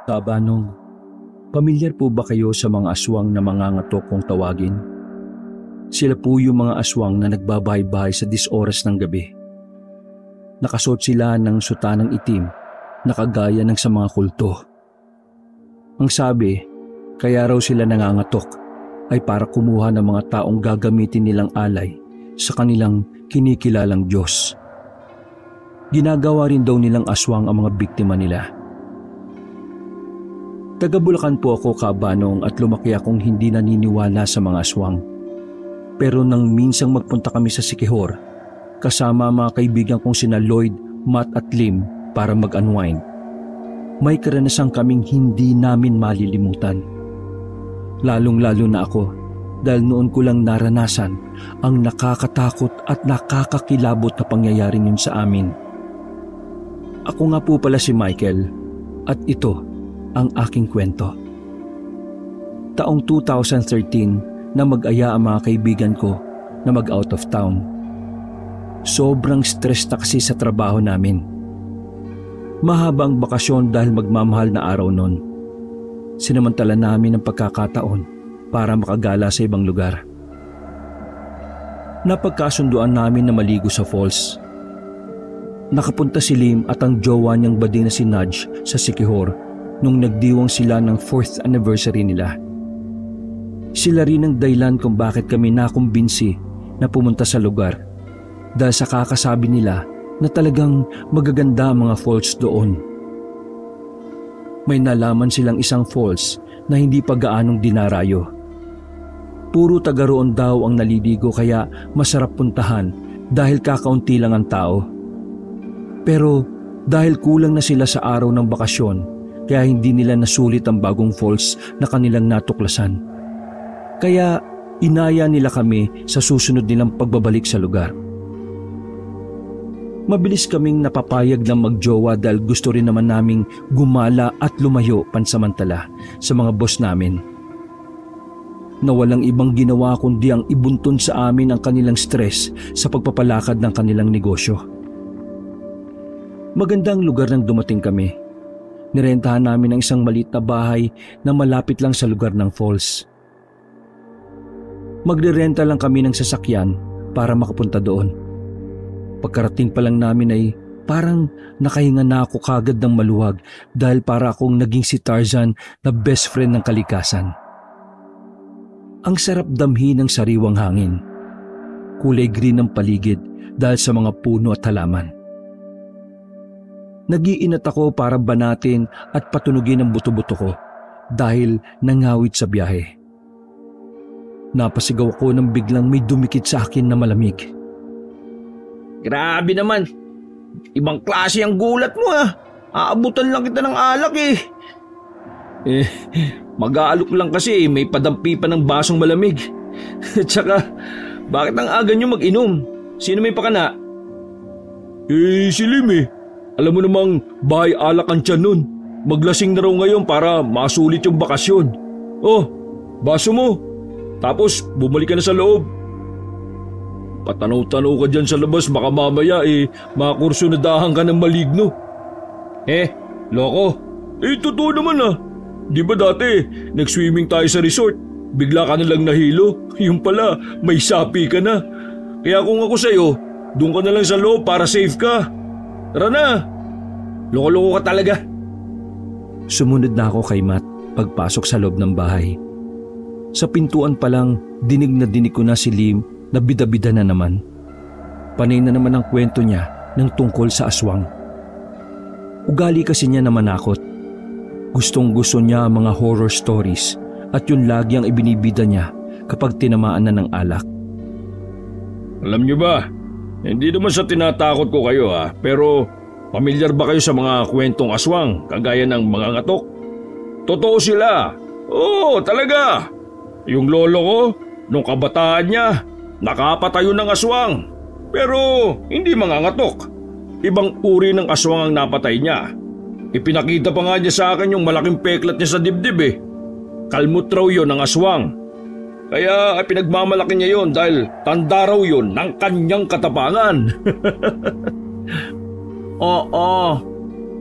Kabanong, pamilyar po ba kayo sa mga aswang na mangangatok kung tawagin? Sila po yung mga aswang na nagbabahay-bahay sa oras ng gabi. Nakasuot sila ng sutanang itim na kagaya ng sa mga kulto. Ang sabi, kaya raw sila nangangatok ay para kumuha ng mga taong gagamitin nilang alay sa kanilang kinikilalang Diyos. Ginagawa rin daw nilang aswang ang mga biktima nila. Taga Bulacan po ako, Kabanong, at lumaki akong hindi naniniwala sa mga aswang. Pero nang minsang magpunta kami sa Siquijor, kasama mga kaibigan kong sina Lloyd, Matt at Lim para mag-unwind, may karanasang kaming hindi namin malilimutan. Lalong-lalo na ako dahil noon ko lang naranasan ang nakakatakot at nakakakilabot na pangyayaring yun sa amin. Ako nga po pala si Michael at ito ang aking kwento. Taong 2013 na mag-aya ang mga kaibigan ko na mag-out of town. Sobrang stress na kasi sa trabaho namin. Mahabang bakasyon dahil magmamahal na araw nun. Sinamantala namin ang pagkakataon para makagala sa ibang lugar. Napagkasunduan namin na maligo sa falls. Nakapunta si Lim at ang jowa niyang bading na si Nudge sa Siquijor nung nagdiwang sila ng 4th anniversary nila. Sila rin ang dahilan kung bakit kami nakumbinsi na pumunta sa lugar dahil sa kakasabi nila na talagang magaganda ang mga falls doon. May nalaman silang isang falls na hindi pa gaanong dinarayo. Puro taga roon daw ang naliligo kaya masarap puntahan dahil kakaunti lang ang tao. Pero dahil kulang na sila sa araw ng bakasyon, kaya hindi nila nasulit ang bagong falls na kanilang natuklasan. Kaya inaya nila kami sa susunod nilang pagbabalik sa lugar. Mabilis kaming napapayag ng magjowa dahil gusto rin naman naming gumala at lumayo pansamantala sa mga boss namin. Na walang ibang ginawa kundi ang ibuntun sa amin ang kanilang stress sa pagpapalakad ng kanilang negosyo. Magandang lugar nang dumating kami. Nirentahan namin ang isang maliit na bahay na malapit lang sa lugar ng falls. Magre-renta lang kami ng sasakyan para makapunta doon. Pagkarating pa lang namin ay parang nakahinga na ako kagad ng maluwag dahil para akong naging si Tarzan na best friend ng kalikasan. Ang sarap damhin ng sariwang hangin. Kulay green ang paligid dahil sa mga puno at halaman. Nag-iinat ako para banatin at patunugin ang buto-buto ko dahil nangawit sa biyahe. Napasigaw ko nang biglang may dumikit sa akin na malamig. Grabe naman. Ibang klase ang gulat mo ah. Aabutan lang kita ng alak eh. Mag-aalok lang kasi may padampi pa ng basong malamig. Tsaka, bakit ang aga nyo mag-inom? Sino may pakana? Si Lim eh. Alam mo namang bahay alak ang tiyan nun. Maglasing na raw ngayon para masulit yung bakasyon. Oh, baso mo. Tapos bumalik ka na sa loob. Patanaw-tanaw ka dyan sa labas, baka mamaya makursunadahan ka ng maligno. Loko. Totoo naman ah. Di ba dati, nag-swimming tayo sa resort, bigla ka na lang nahilo, yung pala, may sapi ka na. Kaya kung ako sa'yo, doon ka na lang sa loob para safe ka. Tara na. Loko-loko ka talaga. Sumunod na ako kay Matt pagpasok sa loob ng bahay. Sa pintuan pa lang, dinig na dinig ko na si Lim na bida-bida na naman. Panay na naman ang kwento niya ng tungkol sa aswang. Ugali kasi niya na manakot. Gustong-gusto niya ang mga horror stories at yun lagi ang ibinibida niya kapag tinamaan na ng alak. Alam niyo ba, hindi naman sa tinatakot ko kayo pero pamilyar ba kayo sa mga kwentong aswang kagaya ng mga ngatok? Totoo sila. Oo, talaga. Yung lolo ko, nung kabataan niya, nakapatayo ng aswang. Pero hindi mga ngatok. Ibang uri ng aswang ang napatay niya. Ipinakita pa nga niya sa akin yung malaking peklat niya sa dibdib eh. Kalmot raw yun ng aswang. Kaya pinagmamalaki niya yon dahil tanda raw yun ng kanyang katapangan. Oo,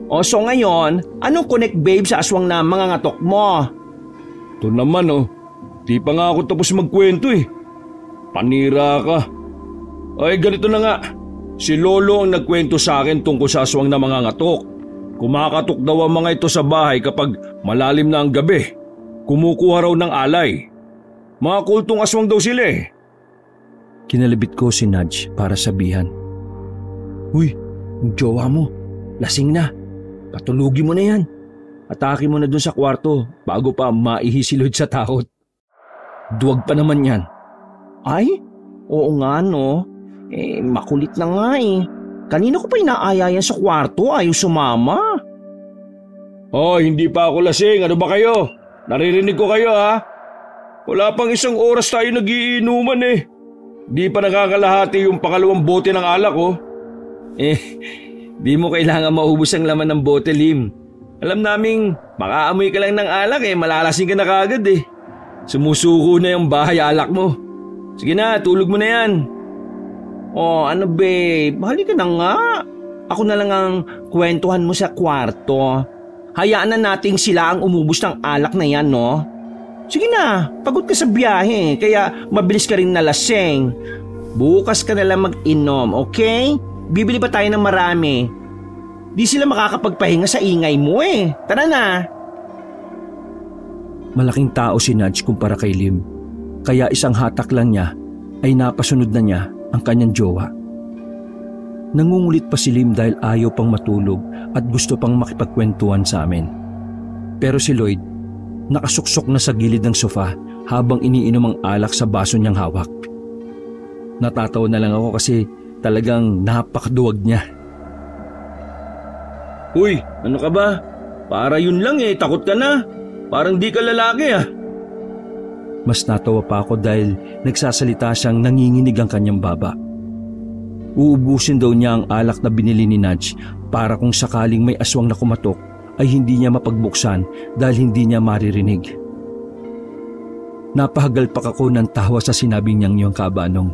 O so ngayon, anong connect babe sa aswang na mga ngatok mo? Ito naman di pa nga ako tapos magkwento eh. Panira ka. Ay ganito na nga, si Lolo ang nagkwento sa akin tungkol sa aswang na mga ngatok. Kumakatok daw ang mga ito sa bahay kapag malalim na ang gabi. Kumukuha raw ng alay. Mga kultong aswang daw sila eh. Kinalabit ko si Nudge para sabihan. Uy, yung jowa mo, lasing na. Patulugin mo na yan. Atake mo na dun sa kwarto bago pa maihisilod sa takot. Duwag pa naman yan. Ay, oo nga no. Makulit na nga eh. Kanina ko pa inaaya yan sa kwarto, ayaw sumama. Hindi pa ako lasing. Ano ba kayo? Naririnig ko kayo ha? Wala pang 1 oras tayo nagiinuman eh. Di pa nakakalahati yung pangalawang bote ng alak Di mo kailangan maubos ang laman ng bote, Lim. Alam naming makaamoy ka lang ng alak malalasing ka na kagad eh. Sumusuko na yung bahay alak mo. Sige na, tulog mo na yan. Ano babe, halika na nga. Ako na lang ang kwentuhan mo sa kwarto. Hayaan na nating sila ang umubos ng alak na yan, no? Sige na, pagod ka sa biyahe, kaya mabilis ka rin nalasing. Bukas ka na lang mag-inom, okay? Bibili pa tayo ng marami. Di sila makakapagpahinga sa ingay mo eh. Tara na. Malaking tao si Nudge kumpara kay Lim. Kaya isang hatak lang niya ay napasunod na niya ang kanyang jowa. Nangungulit pa si Lim dahil ayaw pang matulog at gusto pang makipagkwentuhan sa amin. Pero si Lloyd, nakasuksok na sa gilid ng sofa habang iniinom ang alak sa baso niyang hawak. Natatawa na lang ako kasi talagang napakaduwag niya. Uy, ano ka ba? Para yun lang takot ka na. Parang di ka lalaki Mas natawa pa ako dahil nagsasalita siyang nanginginig ang kanyang baba. Uubusin daw niya ang alak na binili ni Nudge para kung sakaling may aswang na kumatok ay hindi niya mapagbuksan dahil hindi niya maririnig. Napahagalpak ako ng tawa sa sinabi niyang yung kabanong.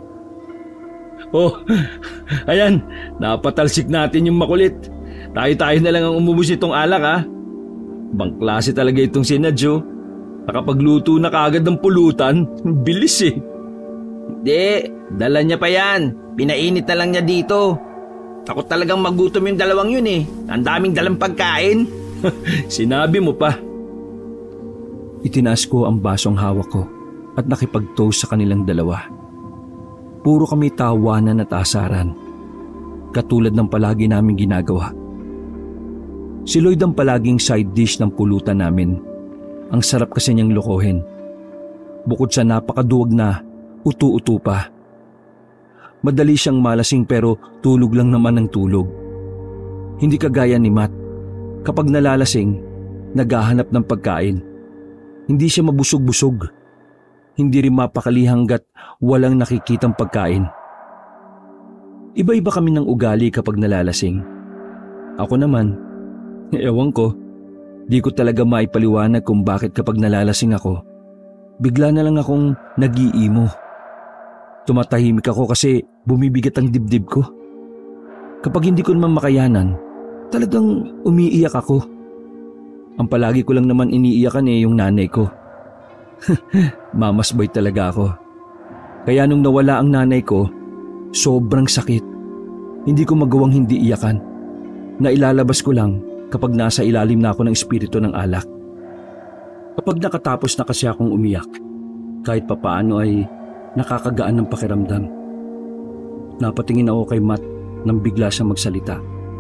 Ayan, napatalsik natin yung makulit. Tayo-tayo na lang ang umubos itong alak Bang klase talaga itong si Nudge Nakapagluto na kaagad ng pulutan, bilis Hindi, dala niya pa yan. Pinainit na lang niya dito. Takot talagang magutom yung dalawang yun Ang daming dalang pagkain. Sinabi mo pa. Itinaas ko ang basong hawak ko at nakipag-toast sa kanilang dalawa. Puro kami tawanan at asaran. Katulad ng palagi naming ginagawa. Si Lloyd ang palaging side dish ng pulutan namin. Ang sarap kasi niyang lokohin. Bukod sa napakaduwag na, utu-utu pa. Madali siyang malasing pero tulog lang naman ng tulog. Hindi kagaya ni Matt. Kapag nalalasing, naghahanap ng pagkain. Hindi siya mabusog-busog. Hindi rin mapakali hanggat walang nakikitang pagkain. Iba-iba kami ng ugali kapag nalalasing. Ako naman, ewan ko, di ko talaga maipaliwanag kung bakit kapag nalalasing ako, bigla na lang akong nag-iimo. Tumatahimik ako kasi bumibigat ang dibdib ko. Kapag hindi ko naman makayanan, talagang umiiyak ako. Ang palagi ko lang naman iniiyakan yung nanay ko. Mama's boy talaga ako. Kaya nung nawala ang nanay ko, sobrang sakit. Hindi ko magawang hindi iyakan. Nailalabas ko lang kapag nasa ilalim na ako ng espiritu ng alak. Kapag nakatapos na kasi akong umiyak, kahit papaano ay nakakagaan ng pakiramdam. Napatingin ako kay Matt nang bigla siyang magsalita.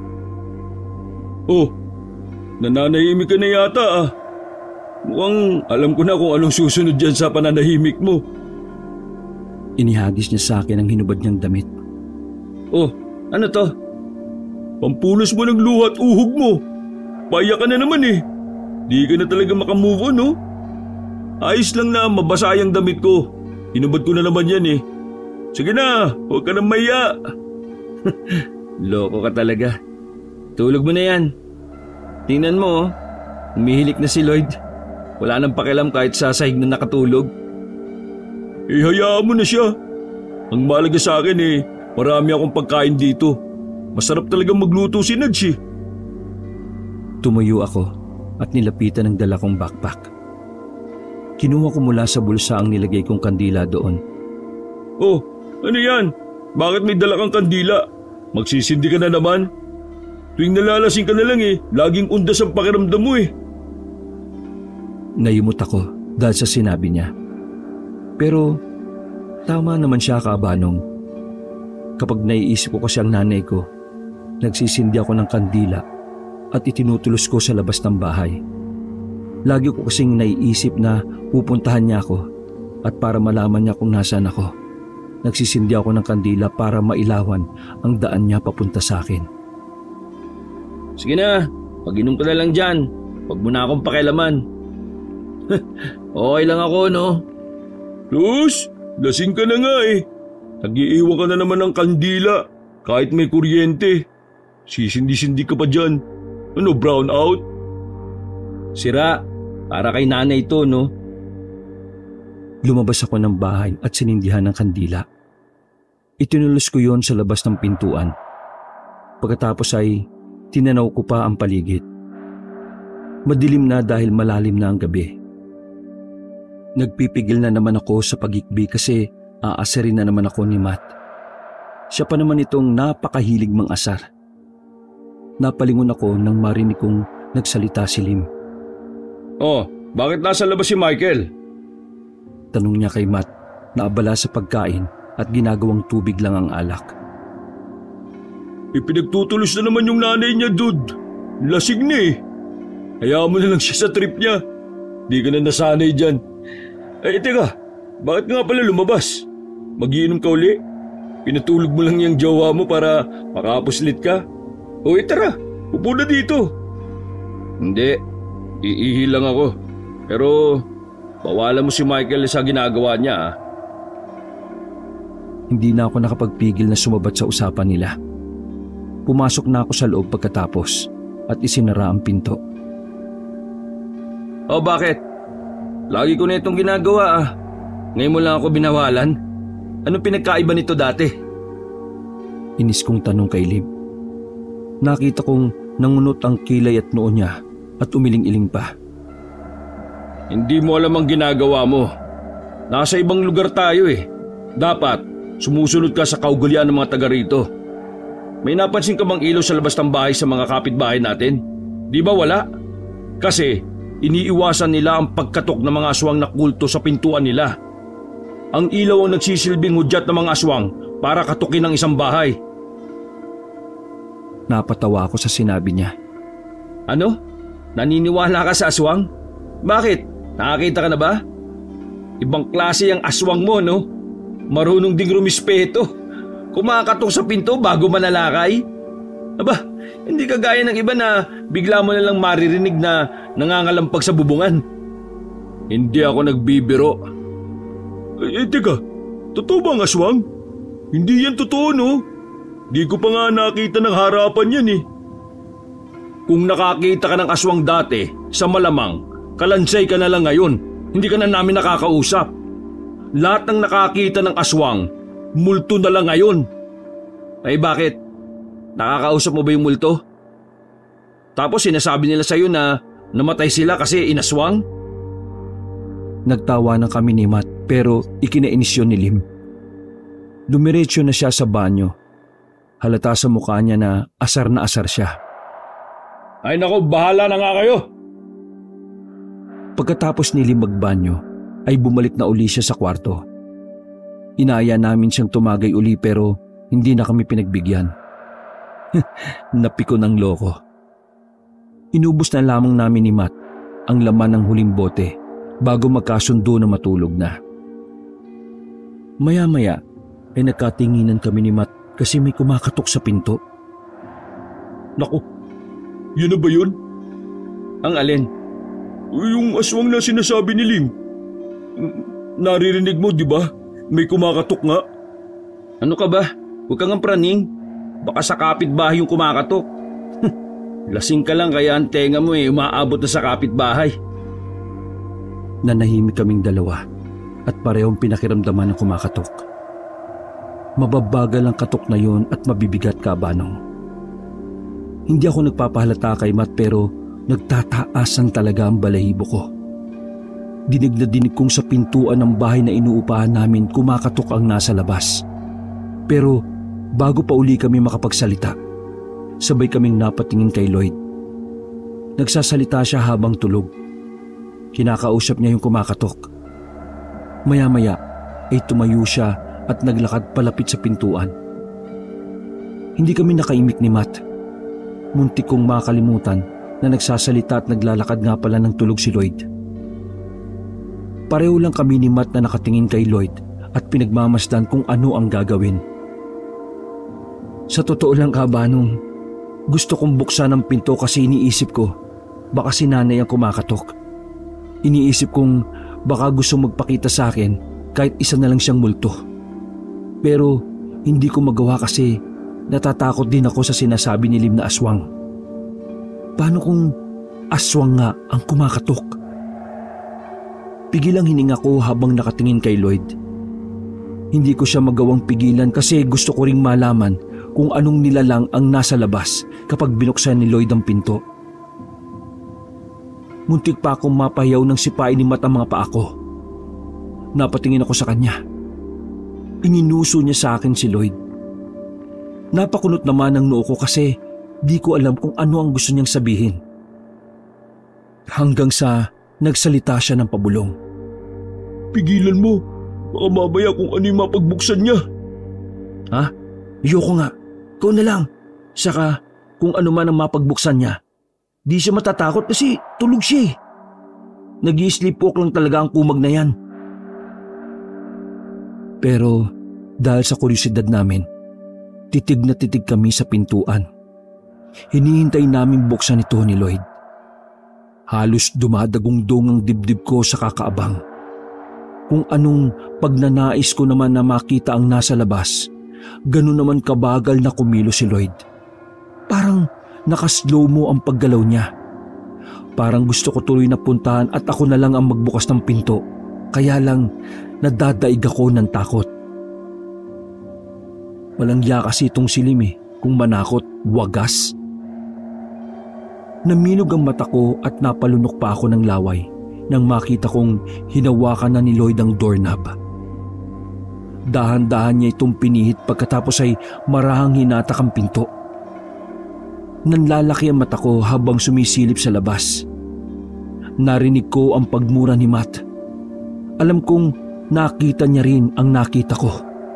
Nananahimik ka na yata Mukhang alam ko na kung anong susunod dyan sa pananahimik mo. Inihagis niya sa akin ang hinubad niyang damit. Ano to? Pampulos mo ng luha at uhog mo. Paya ka na naman Di ka na talaga makamove on Ayos lang na mabasa yung damit ko. Hinubad ko na naman yan Sige na, huwag ka nang maya. Loko ka talaga. Tulog mo na yan. Tingnan mo umihilik na si Lloyd. Wala nang pakialam kahit sa sahig na nakatulog. Hayaan mo na siya. Ang mahalaga sa akin marami akong pagkain dito. Masarap talagang magluto si Nudge Tumuyo ako at nilapitan ang dala kong backpack. Kinuha ko mula sa bulsa ang nilagay kong kandila doon. Oh, ano yan? Bakit may dala kang kandila? Magsisindi ka na naman? Tuwing nalalasing ka na lang laging undas ang pakiramdam mo Nayimot ako dahil sa sinabi niya. Pero tama naman siya, Kabanong. Kapag naiisip ko kasi ang nanay ko, nagsisindi ako ng kandila at itinutulos ko sa labas ng bahay. Lagi ko kasing naiisip na pupuntahan niya ako at para malaman niya kung nasaan ako, nagsisindi ako ng kandila para mailawan ang daan niya papunta sa akin. Sige na, pag-inom ka na lang dyan. Huwag mo na akong pakialaman. Okay lang ako, no? Luz, lasing ka na nga Nag-iiwan ka na naman ng kandila kahit may kuryente. Sisindi-sindi ka pa dyan. Ano, brown out? Sira, para kay nanay ito, no? Lumabas ako ng bahay at sinindihan ng kandila. Itinulos ko yon sa labas ng pintuan. Pagkatapos ay tinanaw ko pa ang paligid. Madilim na dahil malalim na ang gabi. Nagpipigil na naman ako sa pag-ikbi kasi aasarin na naman ako ni Matt. Siya pa naman itong napakahilig mang-asar. Napalingon ako nang marinig kong nagsalita si Lim. Oh, bakit nasa labas si Michael? Tanong niya kay Matt na abala sa pagkain at ginagawang tubig lang ang alak. Ipinagtutulos na naman yung nanay niya, dude. Lasing na Hayaan mo na lang siya sa trip niya. Di ka na nasanay dyan. Teka, bakit nga pala lumabas? Magiinom ka uli? Pinatulog mo lang yung jowa mo para makapuslit ka? Tara, upo na dito. Hindi, iihi lang ako. Pero bawalan mo si Michael sa ginagawa niya. Hindi na ako nakapagpigil na sumabat sa usapan nila. Pumasok na ako sa loob pagkatapos at isinara ang pinto. Bakit? Lagi ko na itong ginagawa Ngayon mo lang ako binawalan? Anong pinagkaiba nito dati? Inis kong tanong kay Lim. Nakita kong nangunot ang kilay at noo niya at umiling-iling pa. Hindi mo alam ang ginagawa mo. Nasa ibang lugar tayo Dapat sumusunod ka sa kaugalian ng mga taga rito. May napansin ka bang ilaw sa labas ng bahay sa mga kapitbahay natin? Di ba wala? Kasi iniiwasan nila ang pagkatok ng mga aswang na kulto sa pintuan nila. Ang ilaw ang nagsisilbing hudyat ng mga aswang para katukin ang isang bahay. Napatawa ako sa sinabi niya. Ano? Naniniwala ka sa aswang? Bakit? Nakakita ka na ba? Ibang klase ang aswang mo, no? Marunong ding rumispeto. Kumakatok sa pinto bago manalakay. Aba, hindi kagaya ng iba na bigla mo na lang maririnig na nangangalampag sa bubungan. Hindi ako nagbibiro. Teka, totoo ba ang aswang? Hindi yan totoo, no? Di ko pa nga nakita ng harapan yan Kung nakakita ka ng aswang dati, sa malamang, kalansay ka na lang ngayon. Hindi ka na namin nakakausap. Lahat ng nakakita ng aswang, multo na lang ngayon. Bakit? Nakakausap mo ba yung multo? Tapos sinasabi nila sa'yo na namatay sila kasi inaswang? Nagtawa na kami ni Matt pero ikinainis yun ni Lim. Dumiretso na siya sa banyo. Halata sa mukha niya na asar siya. Ay nako, bahala na nga kayo. Pagkatapos ni Lim magbanyo, ay bumalik na uli siya sa kwarto. Inaya namin siyang tumagay uli pero hindi na kami pinagbigyan. Napiko ng loko. Inubos na lamang namin ni Matt ang laman ng huling bote bago magkasundo na matulog na. Maya-maya ay nagkatinginan kami ni Matt kasi may kumakatok sa pinto. Naku, yun na ba yun? Ang alin? Yung aswang na sinasabi ni Lim. Naririnig mo, di ba? May kumakatok nga. Ano ka ba? Huwag kang praning. Baka sa kapitbahay yung kumakatok. Lasing ka lang kaya ang tenga mo umaabot na sa kapitbahay. Nanahimik kaming dalawa at parehong pinakiramdaman ng kumakatok. Mababagal ang katok na yon at mabibigat, Kabanong. Hindi ako nagpapahalata kay Matt pero Nagtataasan talaga ang balahibo ko. Dinig na dinig kong sa pintuan ng bahay na inuupahan namin kumakatok ang nasa labas. Pero bago pa uli kami makapagsalita, sabay kaming napatingin kay Lloyd. Nagsasalita siya habang tulog. Kinakausap niya yung kumakatok. Maya-maya ay tumayo siya at naglakad palapit sa pintuan. Hindi kami nakaimik ni Matt. Muntik kong makalimutan na nagsasalita at naglalakad nga pala ng tulog si Lloyd. Pareho lang kami ni Matt na nakatingin kay Lloyd at pinagmamasdan kung ano ang gagawin. Sa totoo lang, Kabanong, gusto kong buksan ang pinto kasi iniisip ko baka si nanay ang kumakatok. Iniisip kong baka gusto magpakita sa akin kahit isa na lang siyang multo. Pero hindi ko magawa kasi natatakot din ako sa sinasabi ni Lim na aswang. Paano kung aswang nga ang kumakatok? Pigilang hininga ko habang nakatingin kay Lloyd. Hindi ko siya magawang pigilan kasi gusto ko ring malaman kung anong nilalang ang nasa labas kapag binuksan ni Lloyd ang pinto. Muntik pa akong mapahiyaw ng sipain ni Matt ang mga paa ko. Napatingin ako sa kanya. Ininuso niya sa akin si Lloyd. Napakunot naman ang noo ko kasi di ko alam kung ano ang gusto niyang sabihin. Hanggang sa nagsalita siya ng pabulong. Pigilan mo. Baka mamaya kung ano yung mapagbuksan niya. Ha? Ayoko nga. Ikaw na lang. Saka kung ano man ang mapagbuksan niya, di siya matatakot kasi tulog siya eh. Nag-i-sleepwalk lang talaga ang kumag na yan. Pero dahil sa kuryosidad namin, titig na titig kami sa pintuan. Hinihintay namin buksan ito ni Lloyd. Halos dumadagong-dong ang dibdib ko sa kakaabang. Kung anong pagnanais ko naman na makita ang nasa labas, ganun naman kabagal na kumilo si Lloyd. Parang nakaslow mo ang paggalaw niya. Parang gusto ko tuloy na puntahan at ako na lang ang magbukas ng pinto. Kaya lang nadadaig ako ng takot. Walang ya kasi itong silim eh. Kung manakot, wagas. Naminog ang mata ko at napalunok pa ako ng laway nang makita kong hinawakan na ni Lloyd ang doorknob. Dahan-dahan niya itong pinihit pagkatapos ay marahang hinatak ang pinto. Nanlalaki ang mata ko habang sumisilip sa labas. Narinig ko ang pagmura ni Matt. Alam kong nakita niya rin ang nakita ko.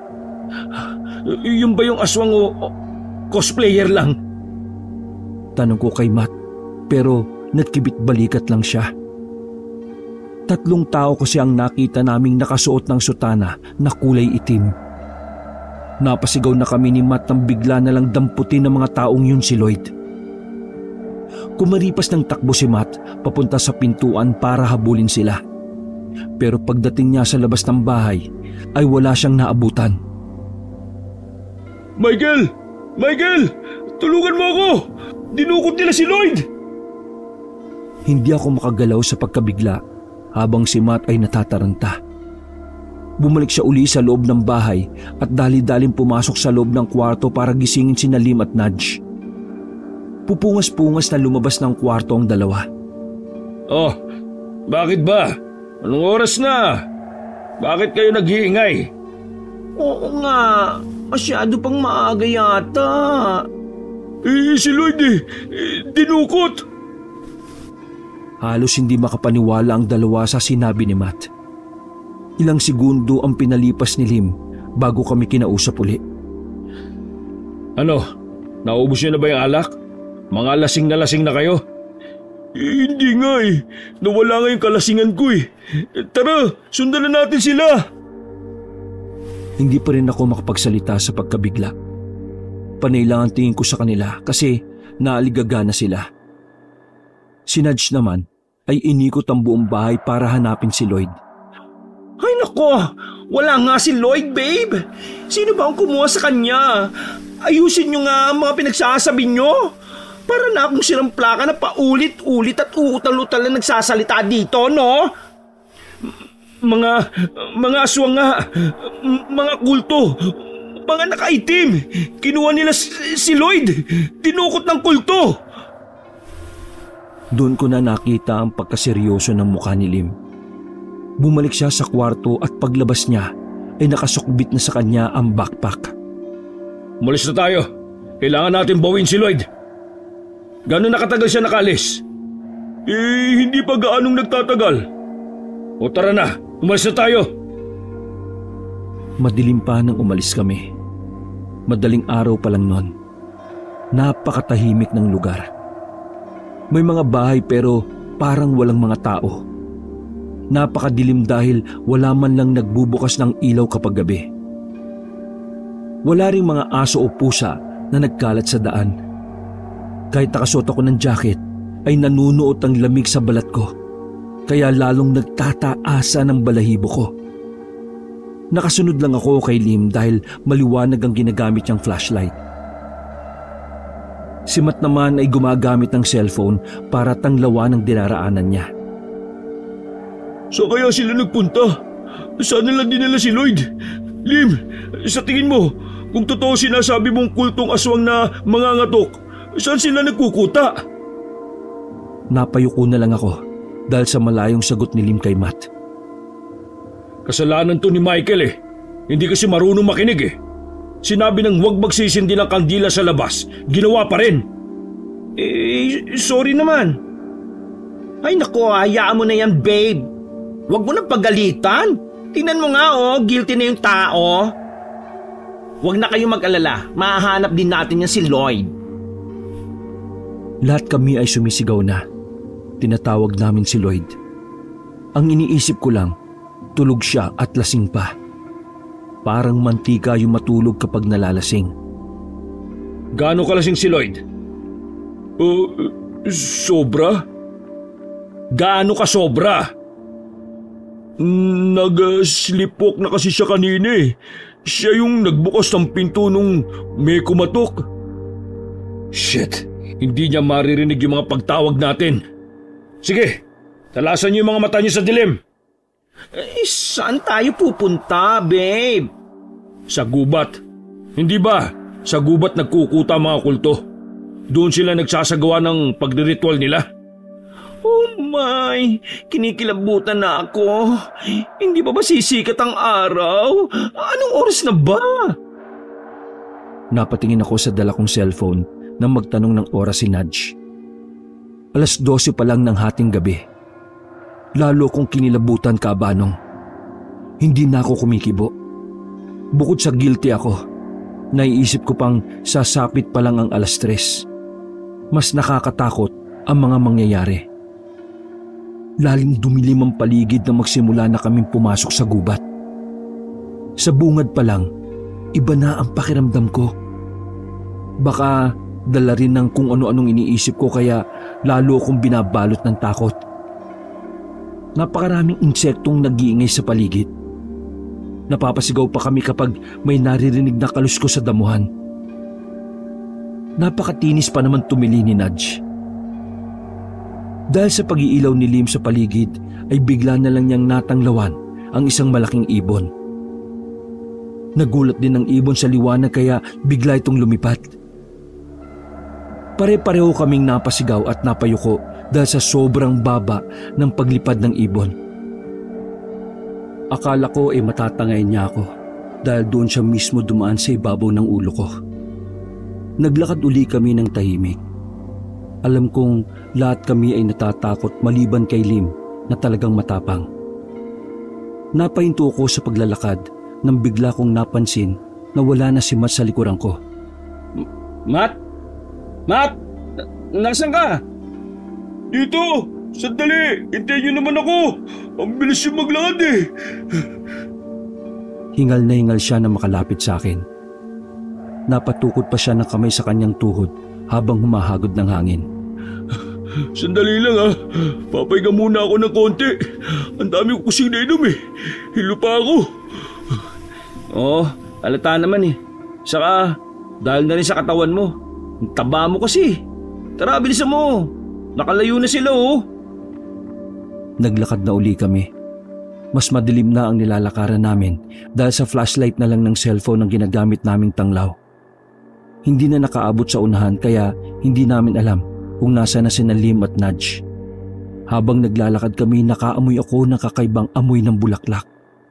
Yung ba yung aswang o cosplayer lang? Tanong ko kay Matt pero nagkibit balikat lang siya. 3 tao kasi ang nakita naming nakasuot ng sutana na kulay itim. Napasigaw na kami ni Matt nang bigla na lang damputin ng mga taong yun si Lloyd. Kumaripas ng takbo si Matt papunta sa pintuan para habulin sila. Pero pagdating niya sa labas ng bahay ay wala siyang naabutan. Michael! Michael! Tulungan mo ako! Dinukot nila si Lloyd! Hindi ako makagalaw sa pagkabigla habang si Matt ay natataranta. Bumalik siya uli sa loob ng bahay at dali-daling pumasok sa loob ng kwarto para gisingin si Lim at Nudge. Pupungas-pungas na lumabas ng kwarto ang dalawa. Oh, bakit ba? Anong oras na? Bakit kayo nag-iingay? Oo nga, masyado pang maaga yata. Si Lloyd dinukot. Halos hindi makapaniwala ang dalawa sa sinabi ni Matt. Ilang segundo ang pinalipas ni Lim bago kami kinausap uli. Ano? Naubos niyo na ba yung alak? Mga lasing na kayo? Hindi nga eh. Nawala nga yung kalasingan ko eh. Tara, sundan na natin sila. Hindi pa rin ako makapagsalita sa pagkabigla. Panay lang ang tingin ko sa kanila kasi naaligaga na sila. Si Nudge naman ay inikot ang buong bahay para hanapin si Lloyd. Ay nako, wala nga si Lloyd, babe. Sino ba ang kumuha sa kanya? Ayusin nyo nga ang mga pinagsasabi nyo. Para na akong sirang plaka na paulit-ulit at uutal-utal na nagsasalita dito, no? Mga aswang nga. Mga kulto. Mga nakaitim. Kinuha nila si Lloyd. Dinukot ng kulto. Doon ko na nakita ang pagkaseryoso ng mukha ni Lim. Bumalik siya sa kwarto at paglabas niya ay nakasukbit na sa kanya ang backpack. Umalis na tayo. Kailangan natin bawin si Lloyd. Gano'n nakatagal siya nakalis? Hindi pa gaanong nagtatagal. O tara na, umalis na tayo. Madilim pa nang umalis kami. Madaling araw pa lang noon. Napakatahimik ng lugar. May mga bahay pero parang walang mga tao. Napakadilim dahil wala man lang nagbubukas ng ilaw kapag gabi. Wala ring mga aso o pusa na nagkalat sa daan. Kahit nakasuot ako ng jacket ay nanunuot ang lamig sa balat ko, kaya lalong nagtataasa ng balahibo ko. Nakasunod lang ako kay Lim dahil maliwanag ang ginagamit niyang flashlight. Si Matt naman ay gumagamit ng cellphone para tanglawan ang dinaraanan niya. So kaya sila nagpunta? Saan nila dinala si Lloyd? Lim, sa tingin mo, kung totoo sinasabi mong kultong aswang na mangangatok, saan sila nagkukuta? Napayuko na lang ako dahil sa malayong sagot ni Lim kay Matt. Kasalanan to ni Michael eh. Hindi kasi marunong makinig eh. Sinabi ng huwag magsisindi ng kandila sa labas, ginawa pa rin. Sorry naman. Ay nako, hayaan mo na yan, babe. Huwag mo nang pagalitan. Tingnan mo nga guilty na yung tao. Huwag na kayong mag-alala, mahahanap din natin yan si Lloyd. Lahat kami ay sumisigaw na. Tinatawag namin si Lloyd. Ang iniisip ko lang, tulog siya at lasing pa. Parang mantika yung matulog kapag nalalasing. Gaano kalasing si Lloyd? Sobra? Gaano ka sobra? Nag-sleepwalk na kasi siya kanina eh. Siya yung nagbukas ng pinto nung may kumatok. Shit, hindi niya maririnig yung mga pagtawag natin. Sige, talasan niyo yung mga mata niyo sa dilim. Saan tayo pupunta, babe? Sa gubat. Hindi ba? Sa gubat nagkukuta mga kulto. Doon sila nagsasagawa ng pagriritual nila. Oh my, kinikilabutan na ako. Hindi ba sisikat ang araw? Anong oras na ba? Napatingin ako sa dala kong cellphone nang magtanong ng oras si Nudge. 12:00 pa lang ng hating gabi. Lalo kong kinilabutan, Kabanong. Hindi na ako kumikibo. Bukod sa guilty ako, naiisip ko pang sasapit pa lang ang 3:00. Mas nakakatakot ang mga mangyayari. Laling dumilim ang paligid na magsimula na kaming pumasok sa gubat. Sa bungad pa lang, iba na ang pakiramdam ko. Baka dala rin ng kung ano-anong iniisip ko kaya lalo akong binabalot ng takot. Napakaraming insektong nag-iingay sa paligid. Napapasigaw pa kami kapag may naririnig na kalusko sa damuhan. Napakatinis pa naman tumili ni Nudge. Dahil sa pag-iilaw ni Lim sa paligid ay bigla na lang niyang natanglawan ang isang malaking ibon. Nagulat din ang ibon sa liwanag kaya bigla itong lumipat. Pare-pareho kaming napasigaw at napayuko dahil sa sobrang baba ng paglipad ng ibon. Akala ko ay matatangay niya ako dahil doon siya mismo dumaan sa ibabaw ng ulo ko. Naglakad uli kami ng tahimik. Alam kong lahat kami ay natatakot maliban kay Lim na talagang matapang. Napahinto ko sa paglalakad nang bigla kong napansin na wala na si Matt sa likuran ko. Matt? Matt? Nasaan ka? Dito! Sandali! Hintayin niyo naman ako! Ang bilis yung maglakad eh! Hingal na hingal siya na makalapit sa akin. Napatukod pa siya ng kamay sa kanyang tuhod habang humahagod ng hangin. Sandali lang ha. Papahinga muna ako ng konti. Ang dami ko kasing nainom eh. Hilo pa ako. Halata naman eh. Saka, dahil na rin sa katawan mo. Ang taba mo kasi. Tara, bilisan mo. Nakalayo na sila Naglakad na uli kami. Mas madilim na ang nilalakaran namin dahil sa flashlight na lang ng cellphone ang ginagamit naming tanglaw. Hindi na nakaabot sa unahan kaya hindi namin alam kung nasa na sina Lim at Nudge. Habang naglalakad kami, nakaamoy ako ng kakaibang amoy ng bulaklak.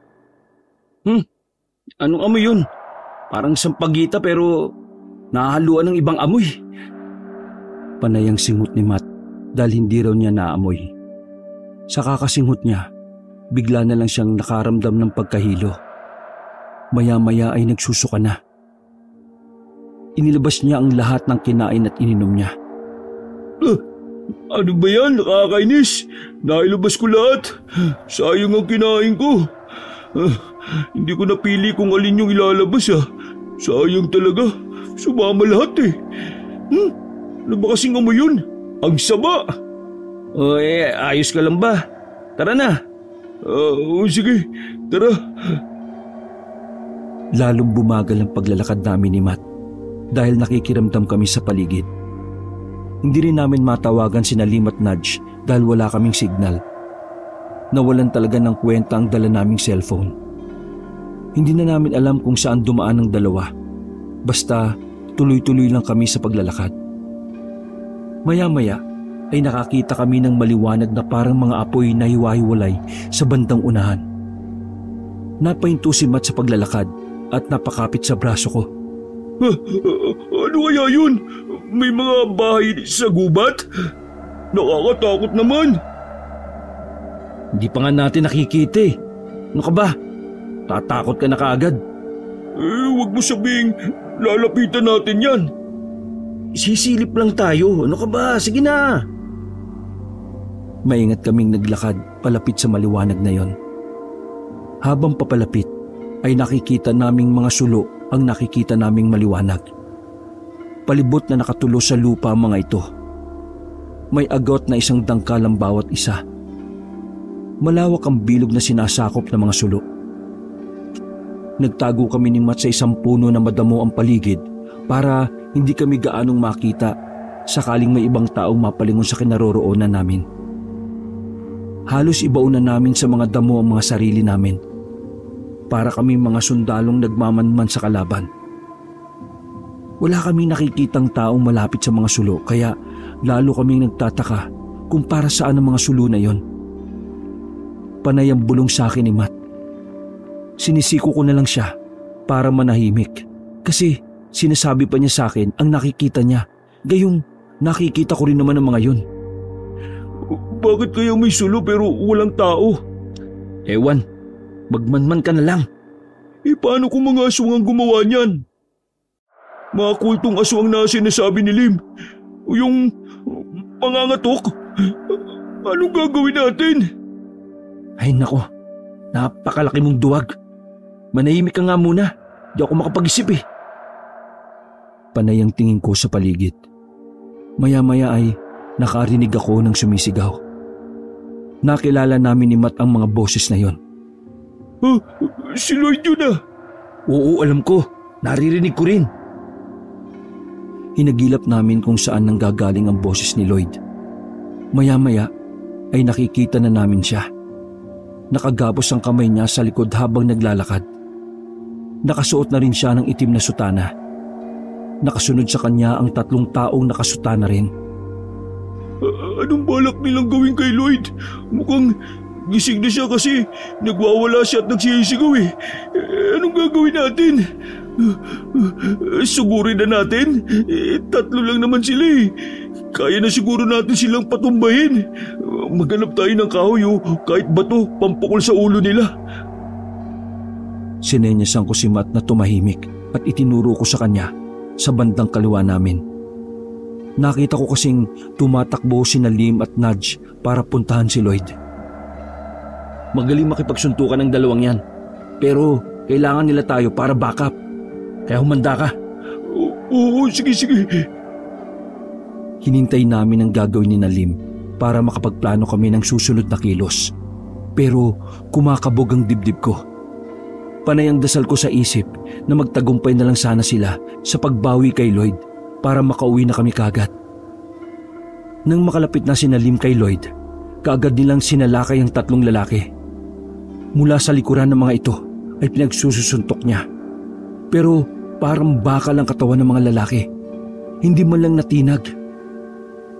Anong amoy yun? Parang sampagita pero nahahaluan ng ibang amoy. Panayang singot ni Matt dahil hindi raw niya naamoy. Sa kakasingot niya, bigla na lang siyang nakaramdam ng pagkahilo. Maya-maya ay nagsusuka na. Inilabas niya ang lahat ng kinain at ininom niya. Ano ba yan? Nakakainis. Nailabas ko lahat. Sayang ang kinain ko. Hindi ko napili kung alin yung ilalabas Sayang talaga. Sumama lahat Ano ba kasing amoy yun? Ang sama. Ayos ka lang ba? Tara na. Sige, tara. Lalong bumagal ang paglalakad namin ni Matt dahil nakikiramdam kami sa paligid. Hindi rin namin matawagan sina Lim at Nudge dahil wala kaming signal. Nawalan talaga ng kwenta ang dala naming cellphone. Hindi na namin alam kung saan dumaan ang dalawa. Basta tuloy-tuloy lang kami sa paglalakad. Maya-maya ay nakakita kami ng maliwanag na parang mga apoy na hiwa-hiwalay sa bandang unahan. Napahinto si Matt sa paglalakad at napakapit sa braso ko. Ano kaya yun? May mga bahay sa gubat? Nakakatakot naman. Hindi pa nga natin nakikita Ano ka ba? Tatakot ka na kaagad. Huwag mo sabing lalapitan natin yan. Sisilip lang tayo. Ano ka ba? Sige na. Maingat kaming naglakad palapit sa maliwanag na yon. Habang papalapit ay nakikita naming mga sulo ang nakikita naming maliwanag. Palibot na nakatulo sa lupa ang mga ito. May agot na isang dangkal ang bawat isa. Malawak ang bilog na sinasakop ng mga sulo. Nagtago kami ni Matt sa isang puno na madamo ang paligid para hindi kami gaanong makita sakaling may ibang taong mapalingon sa kinaroroonan namin. Halos ibauna namin sa mga damo ang mga sarili namin. Para kami mga sundalong nagmamanman sa kalaban. Wala kaming nakikitang taong malapit sa mga sulo kaya lalo kaming nagtataka kung para saan ang mga sulo na yon. Panay ang bulong sa akin ni Matt. Sinisiko ko na lang siya para manahimik kasi sinasabi pa niya sa akin ang nakikita niya. Gayong nakikita ko rin naman ang mga yon. Bakit kaya may sulo pero walang tao? Ewan, magmanman ka na lang. Paano kung mga aswang ang gumawa niyan? Mga kultong aswang na sinasabi ni Lim. Yung mangangatok. Anong gagawin natin? Ay nako, napakalaki mong duwag. Manahimik ka nga muna. Di ako makapag-isip Panay ang tingin ko sa paligid. Maya-maya ay nakarinig ako ng sumisigaw. Nakilala namin ni Matt ang mga boses na yon. Si Lloyd yun Oo, alam ko. Naririnig ko rin. Hinagilap namin kung saan nanggagaling ang boses ni Lloyd. Maya-maya ay nakikita na namin siya. Nakagapos ang kamay niya sa likod habang naglalakad. Nakasuot na rin siya ng itim na sutana. Nakasunod sa kanya ang 3 taong nakasutana rin. Anong balak nilang gawin kay Lloyd? Mukhang gising na siya kasi nagwawala siya at nagsisigaw Anong gagawin natin? Sugurin na natin? 3 lang naman sila Kaya na siguro natin silang patumbahin. Maghanap tayo ng kahoy kahit bato pampukol sa ulo nila. Sinenyasan ko si Matt na tumahimik at itinuro ko sa kanya sa bandang kaliwa namin. Nakita ko kasing tumatakbo sina Lim at Nudge para puntahan si Lloyd. Magaling makipagsuntukan ng dalawang yan. Pero kailangan nila tayo para backup. Kaya humanda ka. Oo, sige. Hinintay namin ang gagawin ni Lim para makapagplano kami ng susunod na kilos. Pero kumakabog ang dibdib ko. Panay ang dasal ko sa isip na magtagumpay na lang sana sila sa pagbawi kay Lloyd para makauwi na kami kagad. Nang makalapit na sina Lim kay Lloyd, kaagad nilang sinalakay ang 3 lalaki. Mula sa likuran ng mga ito ay pinagsusuntok niya. Pero parang bakal ang katawan ng mga lalaki. Hindi man lang natinag.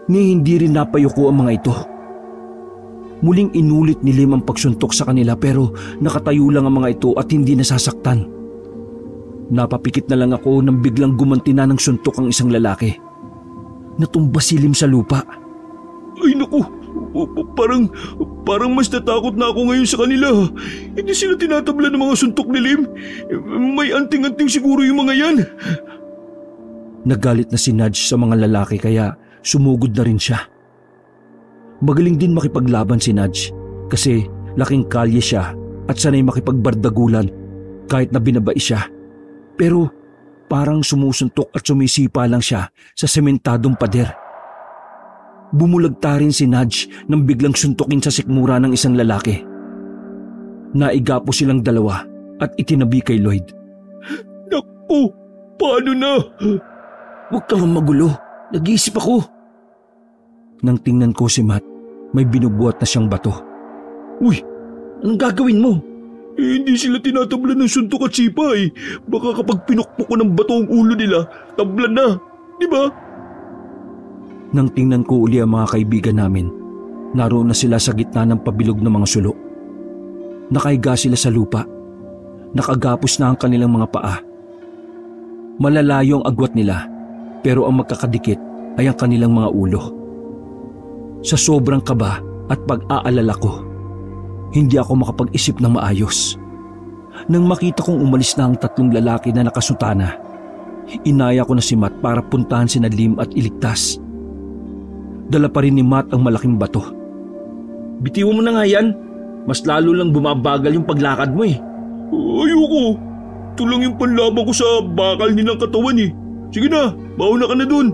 ni hindi rin napayuko ang mga ito. Muling inulit ni Lim ang pagsuntok sa kanila pero nakatayo lang ang mga ito at hindi nasasaktan. Napapikit na lang ako nang biglang gumanti na ng suntok ang isang lalaki. Natumba si Lim sa lupa. Ay naku, parang mas natakot na ako ngayon sa kanila. Hindi sila tinatabla ng mga suntok ni Lim. May anting-anting siguro yung mga yan. Nagalit na si Nudge sa mga lalaki kaya sumugod na rin siya. Magaling din makipaglaban si Nudge kasi laking kalye siya at sanay makipagbardagulan kahit na binabai siya. Pero parang sumusuntok at sumisipa lang siya sa sementadong pader. Bumulagta rin si Nudge nang biglang suntukin sa sikmura ng isang lalaki. Naiga po silang dalawa at itinabi kay Lloyd. Naku, paano na? Huwag kang magulo, nag-iisip ako. Nang tingnan ko si Matt, may binubuhat na siyang bato. Uy, anong gagawin mo? Hindi sila tinatabla ng suntok at sipa eh. Baka kapag pinukpok ko ng bato ang ulo nila, tabla na, di ba? Nang tingnan ko uli ang mga kaibigan namin, naroon na sila sa gitna ng pabilog ng mga sulo. Nakahiga sila sa lupa. Nakagapos na ang kanilang mga paa. Malalayo ang agwat nila, pero ang magkakadikit ay ang kanilang mga ulo. Sa sobrang kaba at pag-aalala ko, hindi ako makapag-isip ng maayos. Nang makita kong umalis na ang tatlong lalaki na nakasutana, inaya ko na si Matt para puntahan si Lim at iligtas. Dala pa rin ni Matt ang malaking bato. Bitiwan mo na nga yan. Mas lalo lang bumabagal yung paglakad mo eh. Ayoko. Ito lang yung panlaban ko sa bakal nilang katawan eh. Sige na, mauna ka na dun.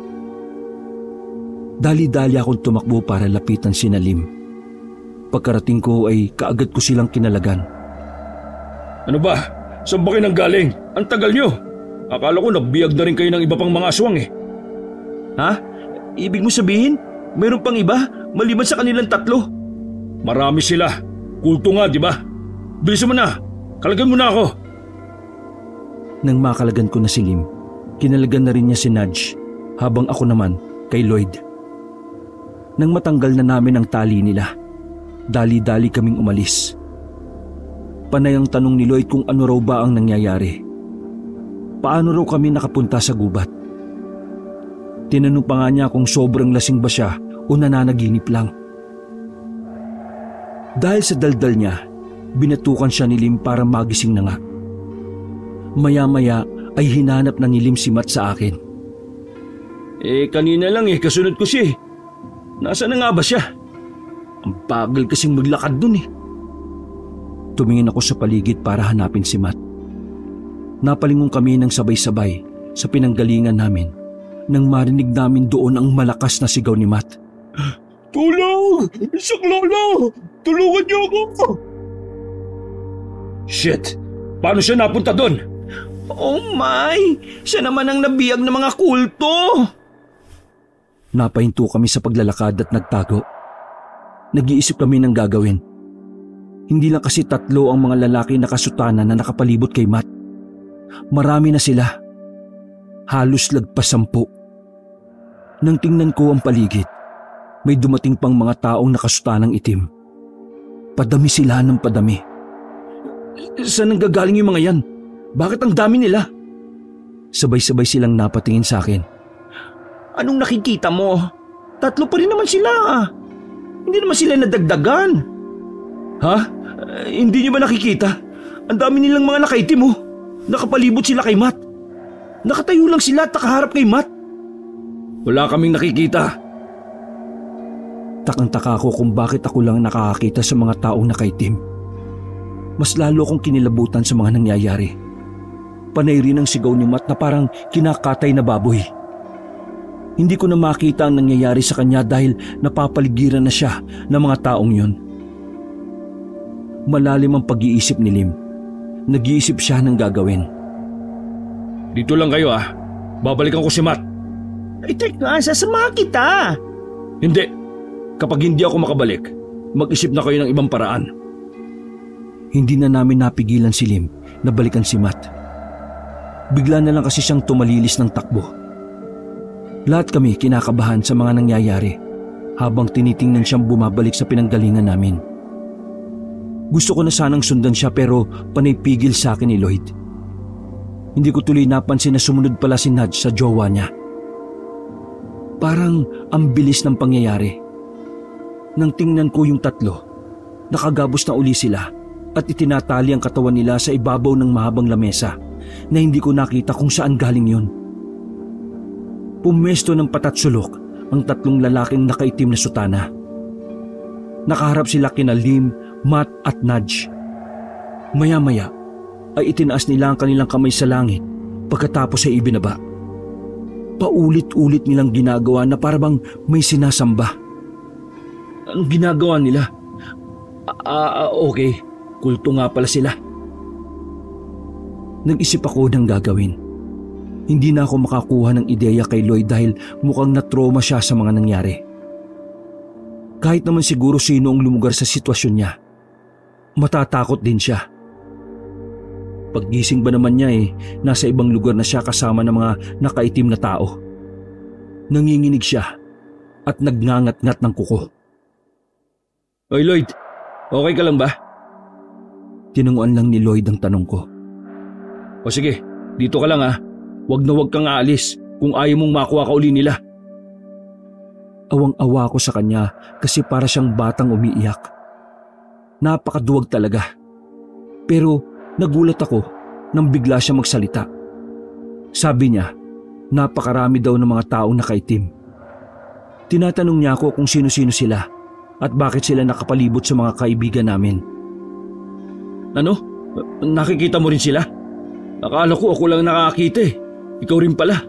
Dali-dali akong tumakbo para lapitan si Lim. Pagkarating ko ay kaagad ko silang kinalagan. Ano ba? Saan ba kayo nang galing? Ang tagal nyo. Akala ko nabiyag na rin kayo ng iba pang mga aswang eh. Ha? Ibig mo sabihin, mayroon pang iba maliban sa kanilang tatlo? Marami sila. Kulto nga, di ba? Bilisan mo na. Kalagan mo na ako. Nang makalagan ko na si Lim, kinalagan na rin niya si Nudge habang ako naman kay Lloyd. Nang matanggal na namin ang tali nila, dali-dali kaming umalis. Panay ang tanong ni Lloyd kung ano raw ba ang nangyayari. Paano raw kami nakapunta sa gubat? Tinanong pa nga niya kung sobrang lasing ba siya o nananaginip lang. Dahil sa daldal niya, binatukan siya ni Lim para magising na nga. Maya-maya ay hinanap na ni Lim si Matt sa akin. Kanina lang kasunod ko siya eh. Nasaan na nga ba siya? Ang bagal kasing maglakad dun eh. Tumingin ako sa paligid para hanapin si Matt. Napalingon kami ng sabay-sabay sa pinanggalingan namin nang marinig namin doon ang malakas na sigaw ni Matt. Tulong! Saklolo! Tulungan niyo ako! Shit! Paano siya napunta doon? Oh my! Siya naman ang nabiyag ng mga kulto! Napahinto kami sa paglalakad at nagtago. Nag-iisip kami ng gagawin. Hindi lang kasi tatlo ang mga lalaki na kasutana na nakapalibot kay Matt. Marami na sila. Halos lagpas 10. Nang tingnan ko ang paligid, may dumating pang mga taong nakasutanang itim. Padami sila ng padami. Saan nanggagaling yung mga yan? Bakit ang dami nila? Sabay-sabay silang napatingin sa akin. Anong nakikita mo? Tatlo pa rin naman sila. Hindi naman sila nadagdagan. Ha? Hindi niyo ba nakikita? Ang dami nilang mga nakaitim oh. Nakapalibot sila kay Matt. Nakatayo lang sila at nakaharap kay Matt. Wala kaming nakikita. Takang-taka ako kung bakit ako lang nakakakita sa mga taong nakaitim. Mas lalo akong kinilabutan sa mga nangyayari. Panay rin ang sigaw ni Matt na parang kinakatay na baboy. Hindi ko na makita ang nangyayari sa kanya dahil napapaligiran na siya ng mga taong yun. Malalim ang pag-iisip ni Lim. Nag-iisip siya ng gagawin. Dito lang kayo ah. Babalikan ko si Matt. Ay teka, sasama kita. Hindi. Kapag hindi ako makabalik, mag-isip na kayo ng ibang paraan. Hindi na namin napigilan si Lim na balikan si Matt. Bigla na lang kasi siyang tumalilis ng takbo. Lahat kami kinakabahan sa mga nangyayari habang tinitingnan siyang bumabalik sa pinanggalingan namin. Gusto ko na sanang sundan siya pero panay pigil sa akin ni Lloyd. Hindi ko tuloy napansin na sumunod pala si Nudge sa jowa niya. Parang ang bilis ng pangyayari. Nang tingnan ko yung tatlo, nakagabos na uli sila at itinatali ang katawan nila sa ibabaw ng mahabang lamesa na hindi ko nakita kung saan galing yun. Pumwesto ng patatsulok ang tatlong lalaking nakaitim na sutana. Nakaharap sila kina Lim, Matt at Nudge. Maya-maya ay itinaas nila ang kanilang kamay sa langit pagkatapos ay ibinaba. Paulit-ulit nilang ginagawa na parabang may sinasamba. Ang ginagawa nila? Okay. Kulto nga pala sila. Nag-isip ako ng gagawin. Hindi na ako makakuha ng ideya kay Lloyd dahil mukhang na-trauma siya sa mga nangyari. Kahit naman siguro sino ang lumugar sa sitwasyon niya, matatakot din siya. Paggising ba naman niya nasa ibang lugar na siya kasama ng mga nakaitim na tao. Nanginginig siya at nagngangat-ngat ng kuko. Oy Lloyd, okay ka lang ba? Tinunguan lang ni Lloyd ang tanong ko. O sige, dito ka lang ha. Wag na wag kang aalis kung ayaw mong makuha ka uli nila. Awang-awa ko sa kanya kasi para siyang batang umiiyak. Napakaduwag talaga. Pero nagulat ako nang bigla siya magsalita. Sabi niya, napakarami daw ng mga taong nakaitim. Tinatanong niya ako kung sino-sino sila at bakit sila nakapalibot sa mga kaibigan namin. Ano? Nakikita mo rin sila? Akala ko ako lang nakakita. Ikaw rin pala.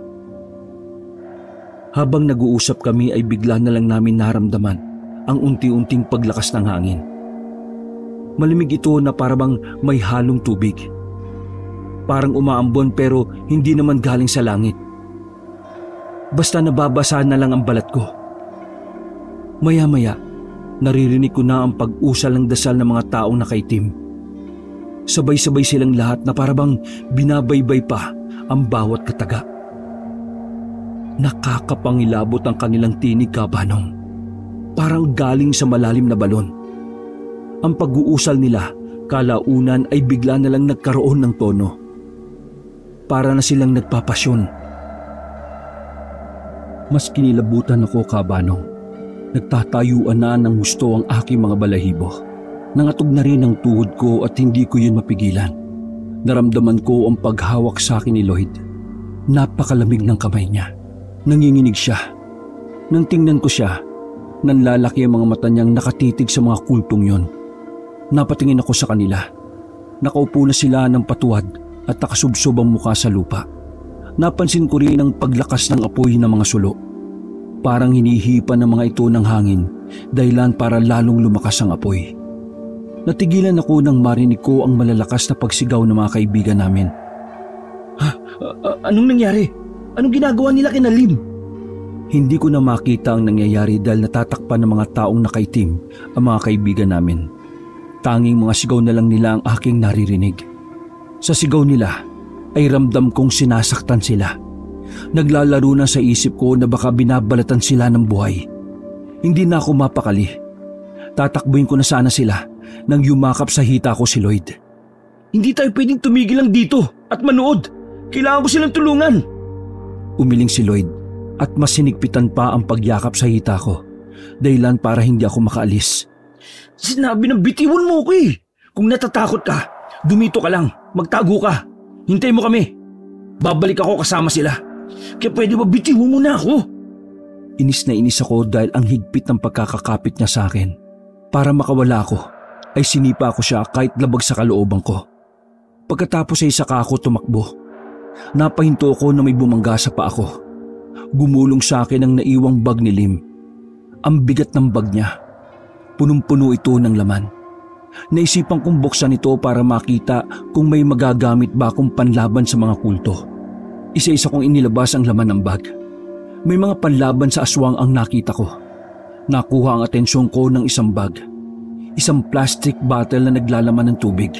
Habang nag-uusap kami ay bigla na lang namin naramdaman ang unti-unting paglakas ng hangin. Malamig ito na parang may halong tubig. Parang umaambon pero hindi naman galing sa langit. Basta nababasa na lang ang balat ko. Maya-maya, naririnig ko na ang pag-usal ng dasal ng mga taong nakaitim. Sabay-sabay silang lahat na parang binabaybay pa ang bawat kataga. Nakakapangilabot ang kanilang tinig, Kabanong. Parang galing sa malalim na balon. Ang pag-uusal nila kalaunan ay bigla na lang nagkaroon ng tono. Para na silang nagpapasyon. Mas kinilabutan ako, Kabanong. Nagtatayuan na ng husto ang aking mga balahibo. Nangatog na rin ang tuhod ko at hindi ko yun mapigilan. Naramdaman ko ang paghawak sa akin ni Lloyd. Napakalamig ng kamay niya. Nanginginig siya. Nang tingnan ko siya, nanlalaki ang mga mata niyang nakatitig sa mga kultong yon. Napatingin ako sa kanila. Nakaupo na sila ng patuwad at nakasubsob ang mukha sa lupa. Napansin ko rin ang paglakas ng apoy ng mga sulo. Parang hinihipan ng mga ito ng hangin, dahilan para lalong lumakas ang apoy. Natigilan ako nang marinig ko ang malalakas na pagsigaw ng mga kaibigan namin. Anong nangyari? Anong ginagawa nila kina Lim? Hindi ko na makita ang nangyayari dahil natatakpan ng mga taong nakaitim ang mga kaibigan namin. Tanging mga sigaw na lang nila ang aking naririnig. Sa sigaw nila ay ramdam kong sinasaktan sila. Naglalaro na sa isip ko na baka binabalatan sila ng buhay. Hindi na ako mapakali. Tatakbuhin ko na sana sila nang yumakap sa hita ko si Lloyd. Hindi tayo pwedeng tumigil lang dito at manood. Kailangan ko silang tulungan. Umiling si Lloyd at mas sinigpitan pa ang pagyakap sa hita ko. Dahilan para hindi ako makaalis. Sinabi ng bitiwan mo ko Kung natatakot ka, dumito ka lang, magtago ka. Hintay mo kami. Babalik ako kasama sila. Kaya pwede ba bitiwan mo na ako? Inis na inis ako dahil ang higpit ng pagkakakapit niya sa akin. Para makawala ako, ay sinipa ko siya kahit labag sa kalooban ko. Pagkatapos ay saka ako tumakbo. Napahinto ko na may bumangga sa paa ko. Gumulong sa akin ang naiwang bag ni Lim. Ang bigat ng bag niya. Punong-puno ito ng laman. Naisipan kong buksan ito para makita kung may magagamit ba akong panlaban sa mga kulto. Isa-isa kong inilabas ang laman ng bag. May mga panlaban sa aswang ang nakita ko. Nakuha ang atensyon ko ng isang bag. Isang plastic bottle na naglalaman ng tubig.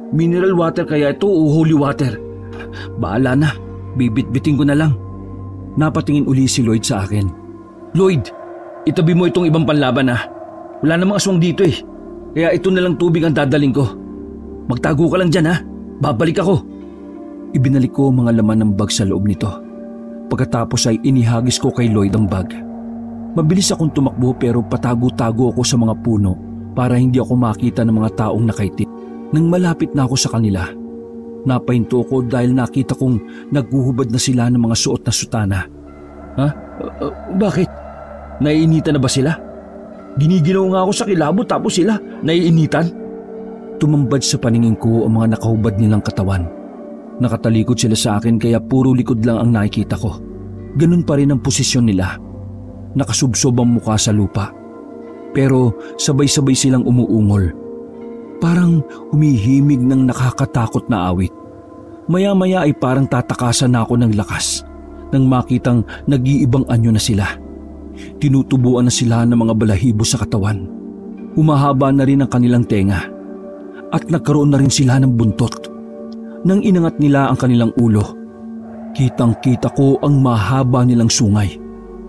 Mineral water kaya ito o holy water? Bahala na, bibit-biting ko na lang. Napatingin uli si Lloyd sa akin. Lloyd, itabi mo itong ibang panlaban ha. Wala namang aswang dito eh. Kaya ito na lang tubig ang dadaling ko. Magtago ka lang dyan ha. Babalik ako. Ibinalik ko mga laman ng bag sa loob nito. Pagkatapos ay inihagis ko kay Lloyd ang bag. Mabilis akong tumakbo pero patago-tago ako sa mga puno para hindi ako makita ng mga taong nakaitim. Nang malapit na ako sa kanila, napahinto ko dahil nakita kong naghuhubad na sila ng mga suot na sutana. Ha? Bakit? Naiinitan na ba sila? Giniginaw nga ako sa kilabot tapos sila naiinitan? Tumambad sa paningin ko ang mga nakahubad nilang katawan. Nakatalikod sila sa akin kaya puro likod lang ang nakikita ko. Ganun pa rin ang posisyon nila. Nakasubsob ang mukha sa lupa. Pero sabay-sabay silang umuungol. Parang humihimig ng nakakatakot na awit. Maya-maya ay parang tatakasan na ako ng lakas nang makitang nag-iibang anyo na sila. Tinutubuan na sila ng mga balahibo sa katawan. Humahaba na rin ang kanilang tenga. At nagkaroon na rin sila ng buntot. Nang inangat nila ang kanilang ulo, kitang-kita ko ang mahaba nilang sungay.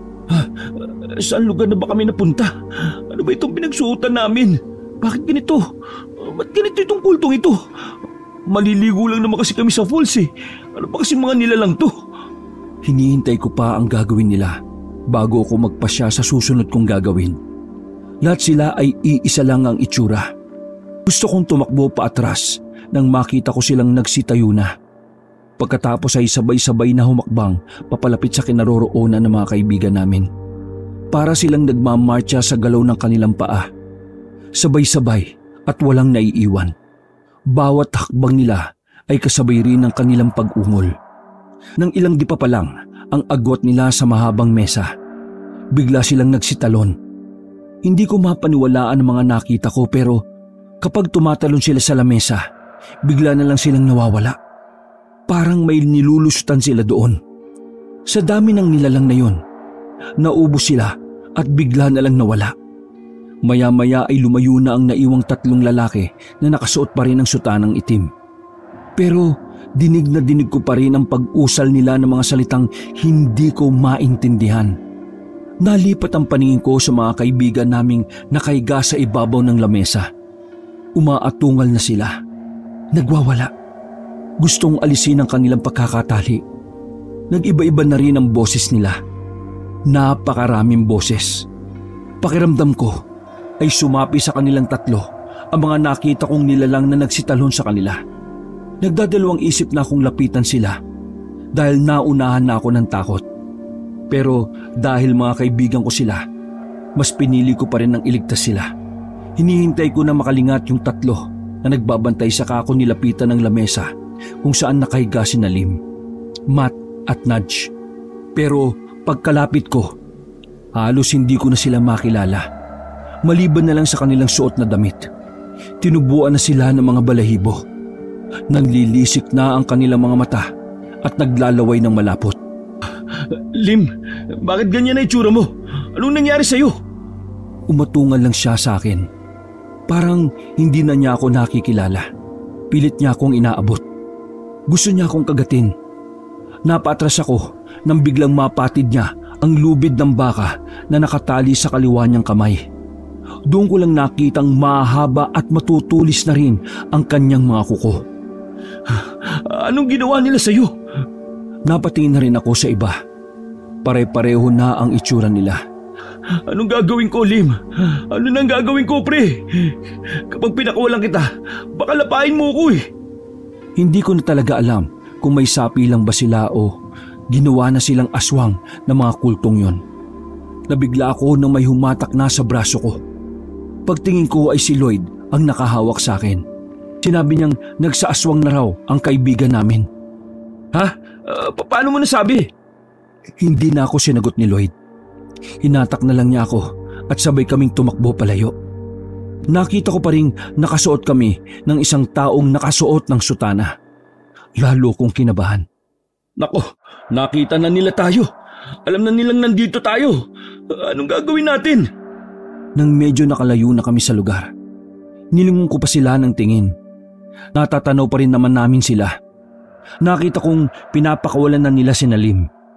Saan lugar na ba kami napunta? Ano ba itong pinagsuotan namin? Bakit ganito? Ba't ganito itong kultong ito? Maliligo lang naman kasi kami sa falls eh. Ano ba kasi mga nilalang to? Hinihintay ko pa ang gagawin nila bago ako magpasya sa susunod kong gagawin. Lahat sila ay iisa lang ang itsura. Gusto kong tumakbo pa atras nang makita ko silang nagsitayo na. Pagkatapos ay sabay-sabay na humakbang papalapit sa kinaroroonan ng mga kaibigan namin. Para silang nagmamarcha sa galaw ng kanilang paa. Sabay-sabay at walang naiiwan. Bawat hakbang nila ay kasabay rin ng kanilang pag-ungol. Nang ilang dipa pa lang ang agwat nila sa mahabang mesa, bigla silang nagsitalon. Hindi ko mapaniwalaan ang mga nakita ko pero kapag tumatalon sila sa lamesa, bigla na lang silang nawawala. Parang may nilulusutan sila doon. Sa dami ng nilalang na yon, naubos sila at bigla na lang nawala. Maya-maya ay lumayo na ang naiwang 3 lalaki na nakasuot pa rin ng sutanang itim. Pero dinig na dinig ko pa rin ang pag-usal nila ng mga salitang hindi ko maintindihan. Nalipat ang paningin ko sa mga kaibigan naming nakahiga sa ibabaw ng lamesa. Umaatungal na sila. Nagwawala. Gustong alisin ang kanilang pagkakatali. Nag-iba-iba na rin ang boses nila. Napakaraming boses. Pakiramdam ko ay sumapi sa kanilang 3 ang mga nakita kong nilalang na nagsitalon sa kanila. Nagdadalawang isip na akong lapitan sila dahil naunahan na ako ng takot. Pero dahil mga kaibigan ko sila, mas pinili ko pa rin ng iligtas sila. Hinihintay ko na makalingat yung 3 na nagbabantay sa kako nilapitan ng lamesa kung saan nakahiga si Lim, Matt at Nudge. Pero pagkalapit ko, halos hindi ko na sila makilala. Maliban na lang sa kanilang suot na damit. Tinubuan na sila ng mga balahibo. Nanlilisik na ang kanilang mga mata at naglalaway ng malapot. Lim, bakit ganyan na itsura mo? Anong nangyari sa'yo? Umatungan lang siya sa akin. Parang hindi na niya ako nakikilala. Pilit niya akong inaabot. Gusto niya akong kagatin. Napatras ako nang biglang mapatid niya ang lubid ng baka na nakatali sa kaliwa niyang kamay. Doon ko lang nakitang mahaba at matutulis na rin ang kanyang mga kuko. Anong ginawa nila sa'yo? Napatingin na rin ako sa iba. Pare-pareho na ang itsura nila. Anong gagawin ko, Lim? Ano nang gagawin ko, pre? Kapag pinakawalan kita, baka lapain mo ko eh. Hindi ko na talaga alam kung may sapi lang ba sila o ginawa na silang aswang ng mga kultong yon. Nabigla ako nang may humatak na sa braso ko. Pagtingin ko ay si Lloyd ang nakahawak sa akin. Sinabi niyang nagsaaswang na raw ang kaibigan namin. Ha? Paano mo nasabi? Hindi na ako sinagot ni Lloyd. Hinatak na lang niya ako at sabay kaming tumakbo palayo. Nakita ko pa rin nakasuot kami ng isang taong nakasuot ng sutana. Lalo kong kinabahan. Nako, nakita na nila tayo. Alam na nilang nandito tayo. Anong gagawin natin? Nang medyo nakalayo na kami sa lugar, nilingon ko pa sila ng tingin. Natatanaw pa rin naman namin sila. Nakita kong pinapakawalan na nila si Lim.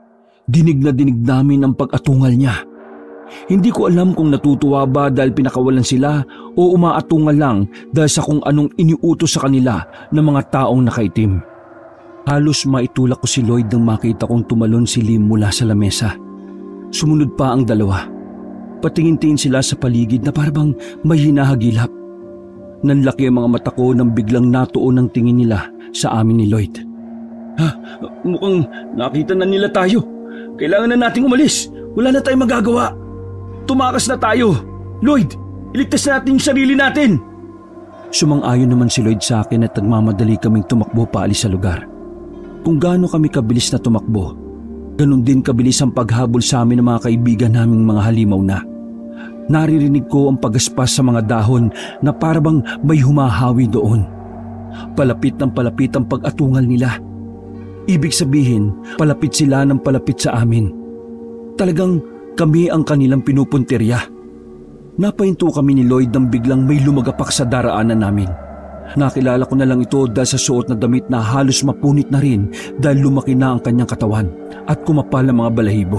Dinig na dinig namin ang pag-atungal niya. Hindi ko alam kung natutuwa ba dahil pinakawalan sila o umaatungal lang dahil sa kung anong iniutos sa kanila ng mga taong nakaitim. Halos maitulak ko si Lloyd nang makita kong tumalon si Lim mula sa lamesa. Sumunod pa ang dalawa. Patingin-tingin sila sa paligid na parang may hinahagilap. Nanlaki ang mga mata ko nang biglang natuon ang tingin nila sa amin ni Lloyd. Mukhang nakita na nila tayo. Kailangan na nating umalis. Wala na tayong magagawa. Tumakas na tayo. Lloyd, iligtas natin yung sarili natin. Sumang-ayon naman si Lloyd sa akin at nagmamadali kaming tumakbo paalis sa lugar. Kung gaano kami kabilis na tumakbo, ganun din kabilis ang paghabol sa amin ng mga kaibigan naming mga halimaw na. Naririnig ko ang pagaspas sa mga dahon na parabang may humahawi doon. Palapit ng palapit ang pag-atungal nila. Ibig sabihin, palapit sila ng palapit sa amin. Talagang kami ang kanilang pinupuntirya. Napahinto kami ni Lloyd nang biglang may lumagapak sa daraanan namin. Nakilala ko na lang ito dahil sa suot na damit na halos mapunit na rin dahil lumaki na ang kanyang katawan at kumapal ang mga balahibo.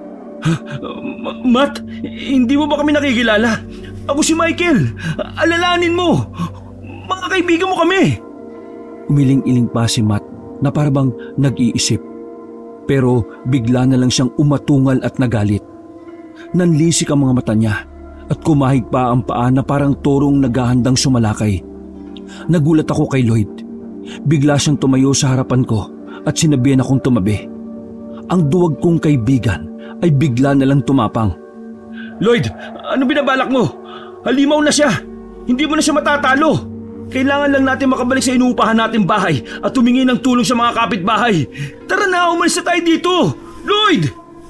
Matt, hindi mo ba kami nakikilala? Ako si Michael. Alalahanin mo. Mga kaibigan mo kami. Umiling-iling pa si Matt na parabang nag-iisip. Pero bigla na lang siyang umatungal at nagalit. Nanlisik ang mga mata niya at kumahig pa ang paa na parang torong naghahandang sumalakay. Nagulat ako kay Lloyd. Bigla siyang tumayo sa harapan ko at sinabihan akong tumabi. Ang duwag kong kaibigan ay bigla na lang tumapang. Lloyd, ano binabalak mo? Halimaw na siya. Hindi mo na siya matatalo. Kailangan lang natin makabalik sa inuupahan nating bahay at humingi ng tulong sa mga kapitbahay. Tara na, umalis na tayo dito. Lloyd!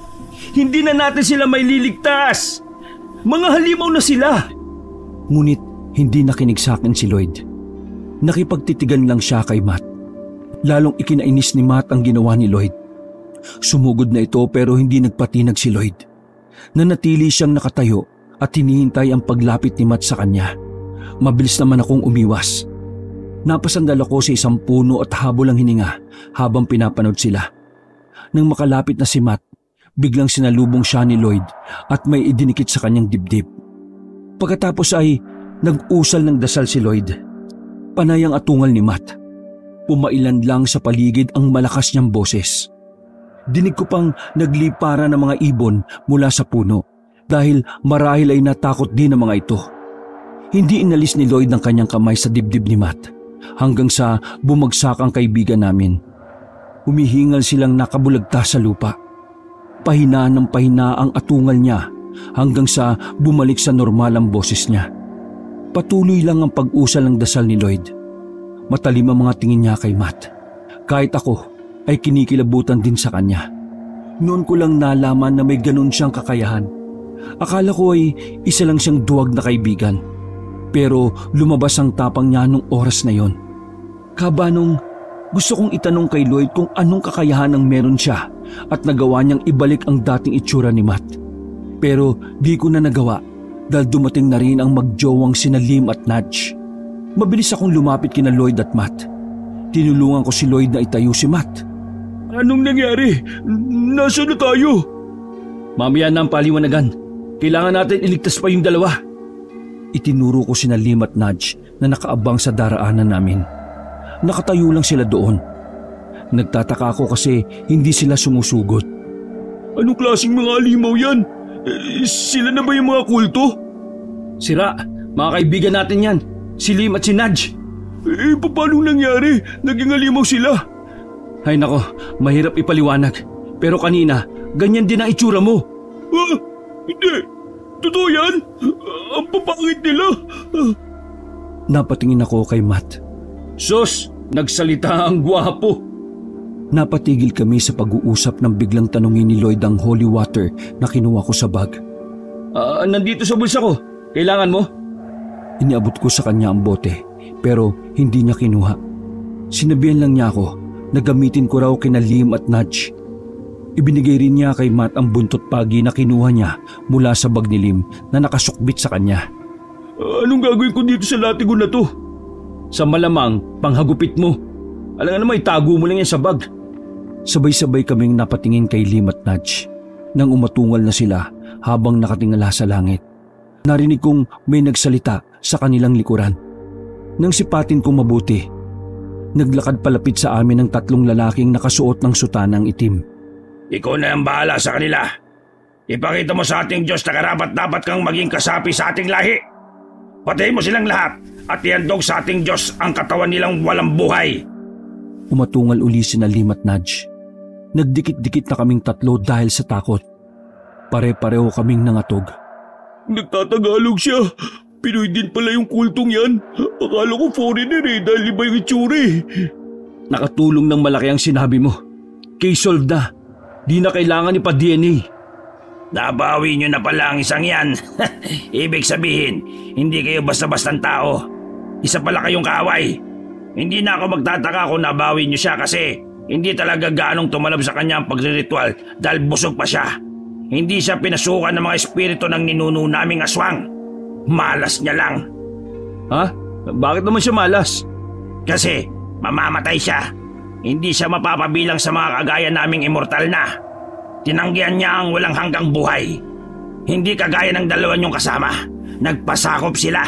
Hindi na natin sila may liligtas. Mga halimaw na sila. Ngunit hindi nakinig sa akin si Lloyd. Nakipagtitigan lang siya kay Matt. Lalong ikinainis ni Matt ang ginawa ni Lloyd. Sumugod na ito pero hindi nagpatinag si Lloyd. Nanatili siyang nakatayo at hinihintay ang paglapit ni Matt sa kanya. Mabilis naman akong umiwas. Napasandal ako sa isang puno at habol ang hininga habang pinapanood sila. Nang makalapit na si Matt, biglang sinalubong siya ni Lloyd at may idinikit sa kanyang dibdib. Pagkatapos ay nag-usal ng dasal si Lloyd. Panay ang atungal ni Matt. Pumailan lang sa paligid ang malakas niyang boses. Dinig ko pang naglipara ng mga ibon mula sa puno dahil marahil ay natakot din ang mga ito. Hindi inalis ni Lloyd ang kanyang kamay sa dibdib ni Matt hanggang sa bumagsak ang kaibigan namin. Humihingal silang nakabulagta sa lupa. Pahina ng pahina ang atungal niya hanggang sa bumalik sa normal ang boses niya. Patuloy lang ang pag-usal ng dasal ni Lloyd. Matalim ang mga tingin niya kay Matt. Kahit ako ay kinikilabutan din sa kanya. Noon ko lang nalaman na may ganun siyang kakayahan. Akala ko ay isa lang siyang duwag na kaibigan. Pero lumabas ang tapang niya nung oras na yon. Kabanong gusto kong itanong kay Lloyd kung anong kakayahan ang meron siya at nagawa niyang ibalik ang dating itsura ni Matt. Pero di ko na nagawa dahil dumating na rin ang magjowang sina Lim at Nudge. Mabilis akong lumapit kina Lloyd at Matt. Tinulungan ko si Lloyd na itayo si Matt. Anong nangyari? Nasaan na tayo? Mamaya na ang paliwanagan. Kailangan natin iligtas pa yung dalawa. Itinuro ko sina Lim at Nudge na nakaabang sa daraanan namin. Nakatayo lang sila doon. Nagtataka ako kasi hindi sila sumusugot. Anong klaseng mga halimaw yan? Sila na ba yung mga kulto? Sira, mga kaibigan natin yan. Si Lim at si Nudge. Paano nangyari? Naging halimaw sila. Ay nako, mahirap ipaliwanag. Pero kanina, ganyan din ang itsura mo. Hindi. Totoo yan? Ang papangit nila. Napatingin ako kay Matt. Sus, nagsalita ang gwapo. Napatigil kami sa pag-uusap nang biglang tanungin ni Lloyd ang holy water na kinuha ko sa bag. Nandito sa bulsa ko. Kailangan mo? Iniabot ko sa kanya ang bote pero hindi niya kinuha. Sinabihan lang niya ako na gamitin ko raw kina Lim at Nudge. Ibinigay rin niya kay Matt ang buntot pagi na kinuha niya mula sa bag ni Lim na nakasukbit sa kanya. Anong gagawin ko dito sa latigo na to? Sa malamang panghagupit mo. Alam nga naman itago mo lang yan sa bag. Sabay-sabay kaming napatingin kay Lim at Nudge nang umatungal na sila habang nakatingala sa langit. Narinig kong may nagsalita sa kanilang likuran. Nang sipatin kong mabuti, naglakad palapit sa amin ang 3 lalaking nakasuot ng sutanang itim. Ikaw na ang bahala sa kanila. Ipakita mo sa ating Diyos na karapat-dapat kang maging kasapi sa ating lahi. Patayin mo silang lahat at ihandog sa ating Diyos ang katawan nilang walang buhay. Umatungal uli sina Lim at Nudge. Nagdikit-dikit na kaming 3 dahil sa takot. Pare-pareho kaming nangatog. Nagtatagalog siya. Pinoy din pala yung kultong yan. Akala ko foreigner dahil iba yung itsura. Nakatulong ng malaki ang sinabi mo. Case solved na. Di na kailangan ipa-DNA. Nabawi nyo na pala ang isang yan. Ibig sabihin, hindi kayo basta-bastang tao. Isa pala kayong kaaway. Hindi na ako magtataka kung nabawi nyo siya kasi hindi talaga gaanong tumalab sa kanya ang pagriritual dahil busog pa siya. Hindi siya pinasukan ng mga espiritu ng ninuno naming aswang. Malas niya lang. Ha? Bakit naman siya malas? Kasi mamamatay siya. Hindi siya mapapabilang sa mga kagaya naming immortal na. Tinanggihan niya ang walang hanggang buhay. Hindi kagaya ng 2 niyong kasama. Nagpasakop sila.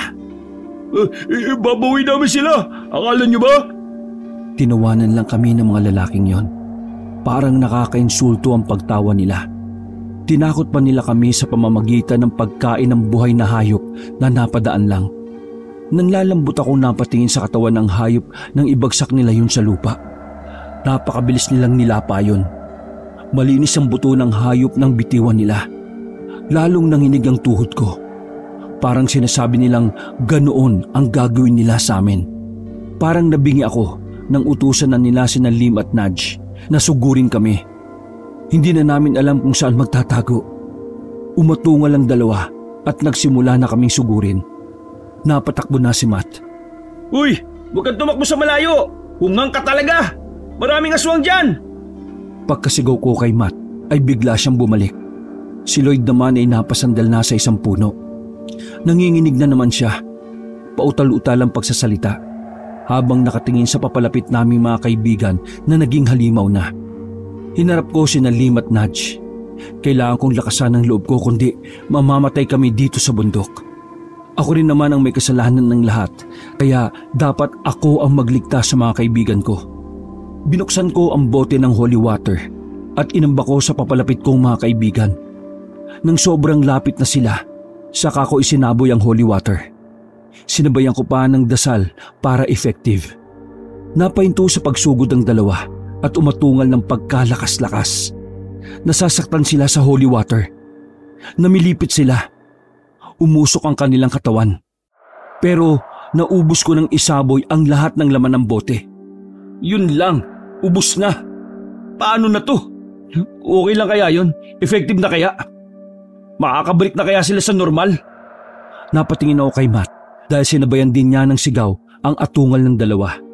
Babawi namin sila. Akala niyo ba? Tinawanan lang kami ng mga lalaking yon. Parang nakakainsulto ang pagtawa nila. Tinakot pa nila kami sa pamamagitan ng pagkain ng buhay na hayop na napadaan lang. Nanlalambot akong napatingin sa katawan ng hayop nang ibagsak nila yun sa lupa. Napakabilis nilang nilapa yun. Malinis ang buto ng hayop nang bitiwan nila. Lalong nanginig ang tuhod ko. Parang sinasabi nilang ganoon ang gagawin nila sa amin. Parang nabingi ako nang utusan na nila sina Lim at Nudge na sugurin kami. Hindi na namin alam kung saan magtatago. Umatungal ang 2 at nagsimula na kaming sugurin. Napatakbo na si Matt. Uy! Huwag kang tumakbo sa malayo! Hungang ka talaga! Maraming aswang dyan! Pagkasigaw ko kay Matt ay bigla siyang bumalik. Si Lloyd naman ay napasandal na sa isang puno. Nanginginig na naman siya. Pautal-utal ang pagsasalita habang nakatingin sa papalapit naming mga kaibigan na naging halimaw na. Hinarap ko sina Lim at Nudge. Kailangan kong lakasan ang loob ko kundi mamamatay kami dito sa bundok. Ako rin naman ang may kasalanan ng lahat kaya dapat ako ang magligtas sa mga kaibigan ko. Binuksan ko ang bote ng holy water at inamba ko sa papalapit kong mga kaibigan. Nang sobrang lapit na sila, saka ko isinaboy ang holy water. Sinabayan ko pa ng dasal para effective. Napahinto sa pagsugod ang 2 at umatungal ng pagkalakas-lakas. Nasasaktan sila sa holy water. Namilipit sila. Umusok ang kanilang katawan. Pero naubos ko ng isaboy ang lahat ng laman ng bote. Yun lang, ubos na. Paano na to? Okay lang kaya yun? Effective na kaya? Makakabalik na kaya sila sa normal? Napatingin ako kay Matt dahil sinabayan din niya ng sigaw ang atungal ng 2.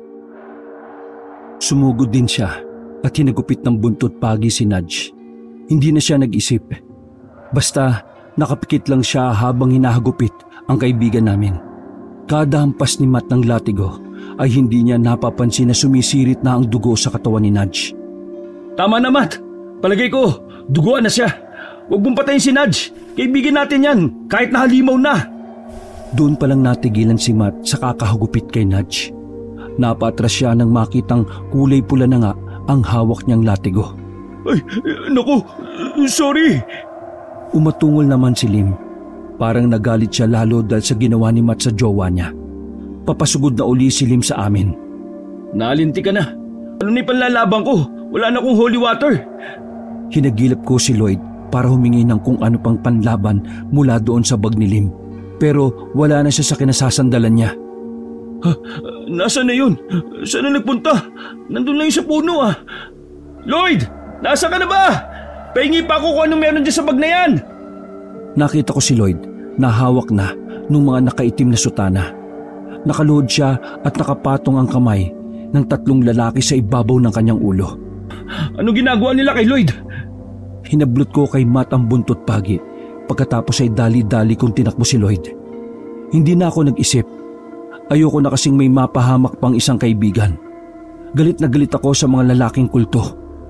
Sumugod din siya at hinagupit ng buntot pagi si Nudge. Hindi na siya nag-isip. Basta nakapikit lang siya habang hinahagupit ang kaibigan namin. Kada hampas ni Matt ng latigo ay hindi niya napapansin na sumisirit na ang dugo sa katawan ni Nudge. Tama na, Matt. Palagay ko, duguan na siya. Huwag mong patayin si Nudge. Kaibigan natin yan, kahit nahalimaw na. Doon palang natigilan si Matt sa kakahagupit kay Nudge. Napatras siya nang makitang kulay pula na nga ang hawak niyang latigo. Ay, naku, sorry. Umatungol naman si Lim. Parang nagalit siya lalo dahil sa ginawa ni Matt sa jowa niya. Papasugod na uli si Lim sa amin. Nalinti ka na. Ano na ipanlalabang ko? Wala na akong holy water. Hinagilap ko si Lloyd para humingi ng kung ano pang panlaban mula doon sa bag ni Lim. Pero wala na siya sa kinasasandalan niya. Nasaan na yun? Saan na nagpunta? Nandun lang yung sa puno ah. Lloyd! Nasa ka na ba? Pahingi pa ako kung anong meron dyan sa bag na yan. Nakita ko si Lloyd na hawak na ng mga nakaitim na sutana. Nakaluhod siya at nakapatong ang kamay ng 3 lalaki sa ibabaw ng kanyang ulo. Anong ginagawa nila kay Lloyd? Hinablot ko kay Matt ang buntot pagi. Pagkatapos ay dali-dali kong tinakbo si Lloyd. Hindi na ako nag-isip. Ayoko na kasing may mapahamak pang isang kaibigan. Galit na galit ako sa mga lalaking kulto.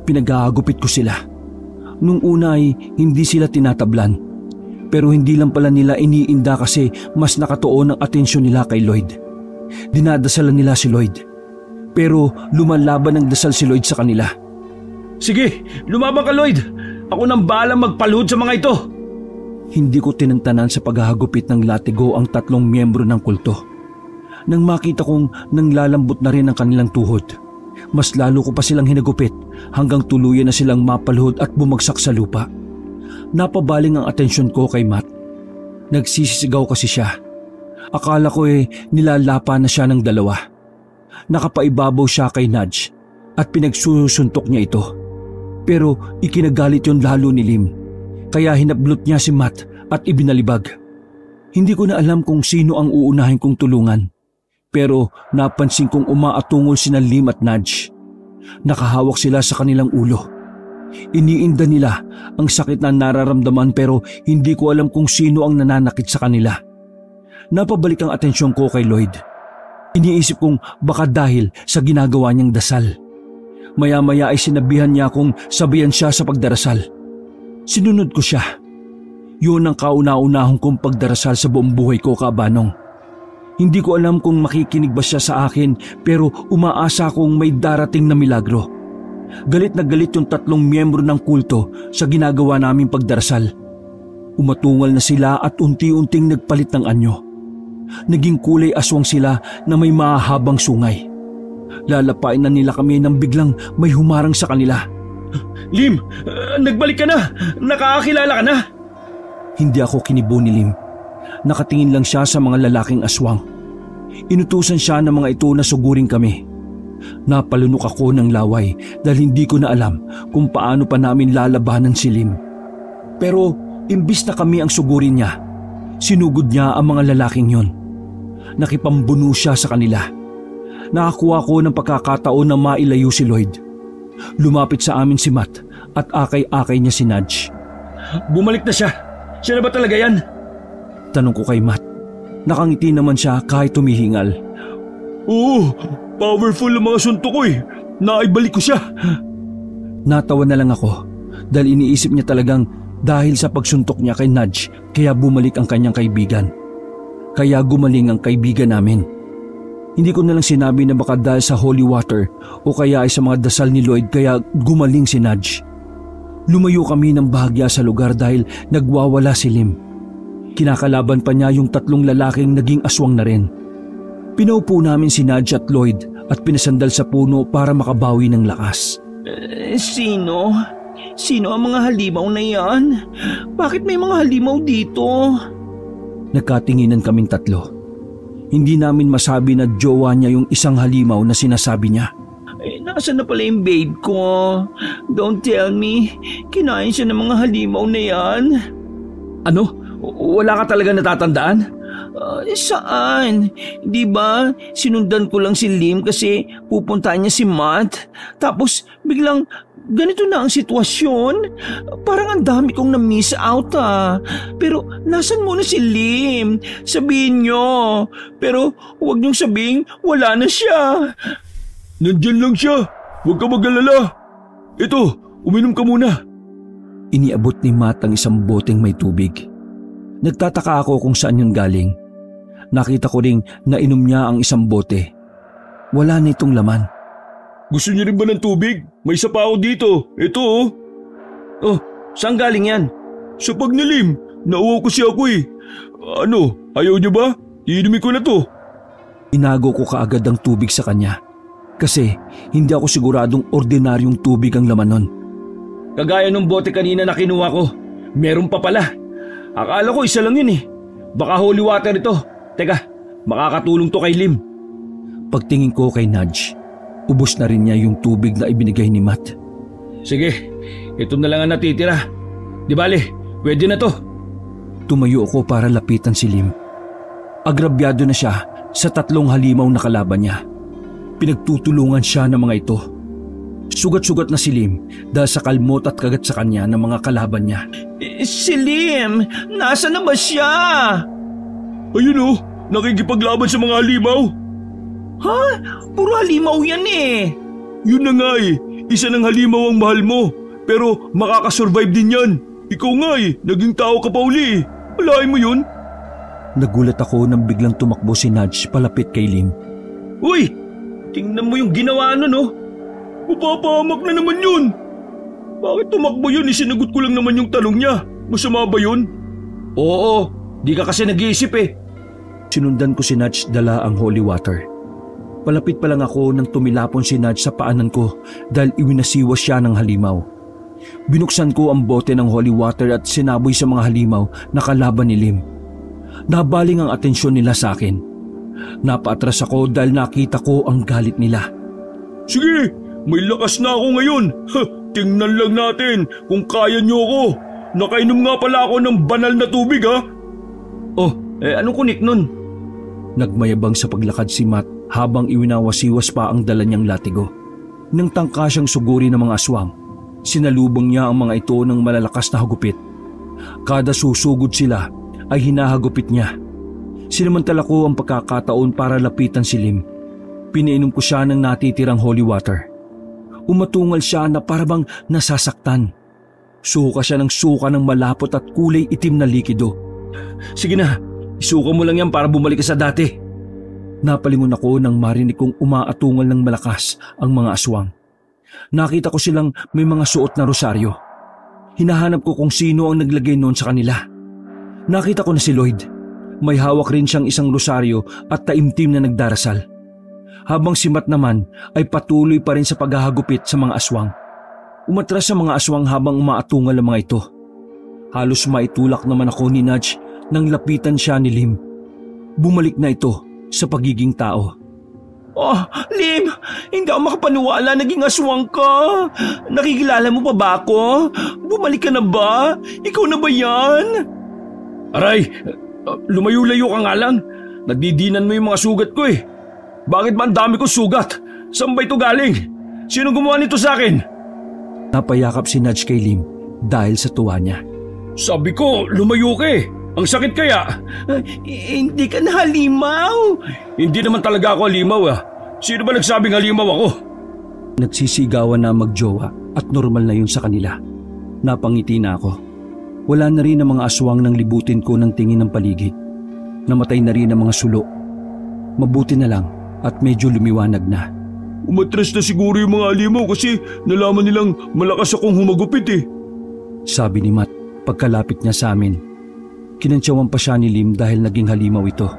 pinag-aagupit ko sila. Nung una ay hindi sila tinatablan. Pero hindi lang pala nila iniinda kasi mas nakatuon ang atensyon nila kay Lloyd. Dinadasalan nila si Lloyd. Pero lumalaban ng dasal si Lloyd sa kanila. Sige, lumaban ka Lloyd. Ako nang bahalang magpaluhod sa mga ito. Hindi ko tinantanan sa paghahagupit ng latigo ang 3 miyembro ng kulto. Nang makita kong nanglalambot na rin ang kanilang tuhod, mas lalo ko pa silang hinagupit hanggang tuluyan na silang mapaluhod at bumagsak sa lupa. Napabaling ang atensyon ko kay Matt. Nagsisisigaw kasi siya. Akala ko nilalapa na siya ng 2. Nakapaibabaw siya kay Nudge at pinagsusuntok niya ito. Pero ikinagalit yon lalo ni Lim. Kaya hinablot niya si Matt at ibinalibag. Hindi ko na alam kung sino ang uunahin kong tulungan. Pero napansin kong umaatungol sina Lim at Nudge. Nakahawak sila sa kanilang ulo. Iniinda nila ang sakit na nararamdaman pero hindi ko alam kung sino ang nananakit sa kanila. Napabalik ang atensyon ko kay Lloyd. Iniisip kong baka dahil sa ginagawa niyang dasal. Maya-maya ay sinabihan niya akong sabayan siya sa pagdarasal. Sinunod ko siya. Yun ang kauna-unahong kong pagdarasal sa buong buhay ko, Kabanong. Hindi ko alam kung makikinig ba siya sa akin pero umaasa akong may darating na milagro. Galit na galit yung 3 miyembro ng kulto sa ginagawa naming pagdarasal. Umatungal na sila at unti-unting nagpalit ng anyo. Naging kulay aswang sila na may mahahabang sungay. Lalapain na nila kami nang biglang may humarang sa kanila. Lim, nagbalik ka na! Nakakakilala ka na! Hindi ako kinibo ni Lim. Nakatingin lang siya sa mga lalaking aswang. Inutusan siya ng mga ito na sugurin kami. Napalunok ako ng laway dahil hindi ko na alam kung paano pa namin lalabanan si Lim. Pero imbis na kami ang sugurin niya, sinugod niya ang mga lalaking yon. Nakipambuno siya sa kanila. Nakakuha ko ng pagkakataon na mailayo si Lloyd. Lumapit sa amin si Matt at akay-akay niya si Nudge. Bumalik na siya. Siya na ba talaga yan? Tanong ko kay Matt. Nakangiti naman siya kahit tumihingal. Oo, powerful ang mga suntok ko Naibalik ko siya. Natawa na lang ako dahil iniisip niya talagang dahil sa pagsuntok niya kay Nudge kaya bumalik ang kanyang kaibigan. Kaya gumaling ang kaibigan namin. Hindi ko na lang sinabi na baka dahil sa holy water o kaya ay sa mga dasal ni Lloyd kaya gumaling si Nudge. Lumayo kami ng bahagya sa lugar dahil nagwawala si Lim. Kinakalaban pa niya yung 3 lalaking naging aswang na rin. Pinaupo namin si Nudge at Lloyd at pinasandal sa puno para makabawi ng lakas. Sino? Sino ang mga halimaw na yan? Bakit may mga halimaw dito? Nagkatinginan kaming 3. Hindi namin masabi na jowa niya yung isang halimaw na sinasabi niya. Nasaan na pala yung babe ko? Don't tell me. Kinain siya ng mga halimaw na yan. Ano? Wala ka talaga natatandaan? Saan? Di ba? Sinundan ko lang si Lim kasi pupuntahan niya si Matt. Tapos biglang ganito na ang sitwasyon. Parang ang dami kong na-miss out Pero nasan muna si Lim? Sabihin niyo. Pero huwag niyong sabihin wala na siya. Nandiyan lang siya. Huwag ka mag-alala. Ito, uminom ka muna. Iniabot ni Matt ang isang boteng may tubig. Nagtataka ako kung saan yun galing. Nakita ko ring nainom niya ang isang bote. Wala na itong laman. Gusto niyo rin ba ng tubig? May isa pa ako dito. Ito Oh, saan galing yan? Sa pagnilim. Nauwaw kasi ako Ano, ayaw niyo ba? Iinumin ko na to. Inago ko kaagad ang tubig sa kanya. Kasi hindi ako siguradong ordinaryong tubig ang laman nun. Kagaya nung bote kanina na kinuha ko. Meron pa pala. Akala ko isa lang yun Baka holy water ito. Teka, makakatulong to kay Lim. Pagtingin ko kay Nudge, ubos na rin niya yung tubig na ibinigay ni Matt. Sige, ito na lang ang natitira. Di bale, pwede na to. Tumayo ako para lapitan si Lim. Agrabyado na siya sa 3 halimaw na kalaban niya. Pinagtutulungan siya ng mga ito. Sugat-sugat na si Lim dahil sa kalmot at kagat sa kanya ng mga kalaban niya. Si Lim, nasa na ba siya? Ayun nakikipaglaban sa mga halimaw. Ha? Puro halimaw yan Yun na nga isa ng halimaw ang mahal mo. Pero makakasurvive din yan. Ikaw nga naging tao ka pa uli. Alain mo yun? Nagulat ako nang biglang tumakbo si Nudge palapit kay Lim. Uy! Tingnan mo yung ginawa nun, oh. Mapapahamak na naman yun. Bakit tumakbo yun? Sinagot ko lang naman yung tanong niya. Masama ba yun? Oo, di ka kasi nag-iisip eh. Sinundan ko si Nudge dala ang holy water. Palapit pa lang ako nang tumilapon si Nudge sa paanan ko dahil iwinasiwas siya ng halimaw. Binuksan ko ang bote ng holy water at sinaboy sa mga halimaw na kalaban ni Lim. Nabaling ang atensyon nila sa akin. Napaatras ako dahil nakita ko ang galit nila. Sige, may lakas na ako ngayon. Tingnan lang natin kung kaya niyo ako. Nakainom nga pala ako ng banal na tubig ha. Oh, anong kunik nun? Nagmayabang sa paglakad si Matt habang iwinawasiwas pa ang dala niyang latigo. Nang tangka siyang suguri ng mga aswang, sinalubong niya ang mga ito ng malalakas na hagupit. Kada susugod sila ay hinahagupit niya. Sinamantala ko ang pagkakataon para lapitan si Lim. Pinainom ko siya ng natitirang holy water. Umatungal siya na parabang nasasaktan. Suka siya ng suka ng malapot at kulay itim na likido. Sige na, isuka mo lang yan para bumalik ka sa dati. Napalingon ako nang marinig kong umaatungal ng malakas ang mga aswang. Nakita ko silang may mga suot na rosaryo. Hinahanap ko kung sino ang naglagay noon sa kanila. Nakita ko na si Lloyd. May hawak rin siyang isang rosaryo at taimtim na nagdarasal. Habang si Matt naman ay patuloy pa rin sa paghahagupit sa mga aswang. Umatras sa mga aswang habang umaatungal ang mga ito. Halos maitulak naman ako ni Nudge nang lapitan siya ni Lim. Bumalik na ito sa pagiging tao. Oh, Lim! Hindi ako makapaniwala, naging aswang ka. Nakikilala mo pa ba ako? Bumalik ka na ba? Ikaw na ba yan? Aray! Lumayo-layo ka nga lang. Nagdidinan mo yung mga sugat ko eh. Bakit ba ang dami kong sugat? Saan ba ito galing? Sino gumawa nito sa akin? Napayakap si Nudge kay Lim dahil sa tuwa niya. Sabi ko, lumayo ka eh. Ang sakit kaya? Hindi ka na halimaw. Hindi naman talaga ako halimaw ah. Sino ba nagsabing halimaw ako? Nagsisigawan na magjowa at normal na yun sa kanila. Napangiti na ako. Wala na rin ang mga aswang nang libutin ko ng tingin ng paligid. Namatay na rin ang mga sulo. Mabuti na lang at medyo lumiwanag na. Umatras na siguro yung mga halimaw kasi nalaman nilang malakas akong humagupit eh. Sabi ni Matt pagkalapit niya sa amin. Kinantsawan pa siya ni Lim dahil naging halimaw ito.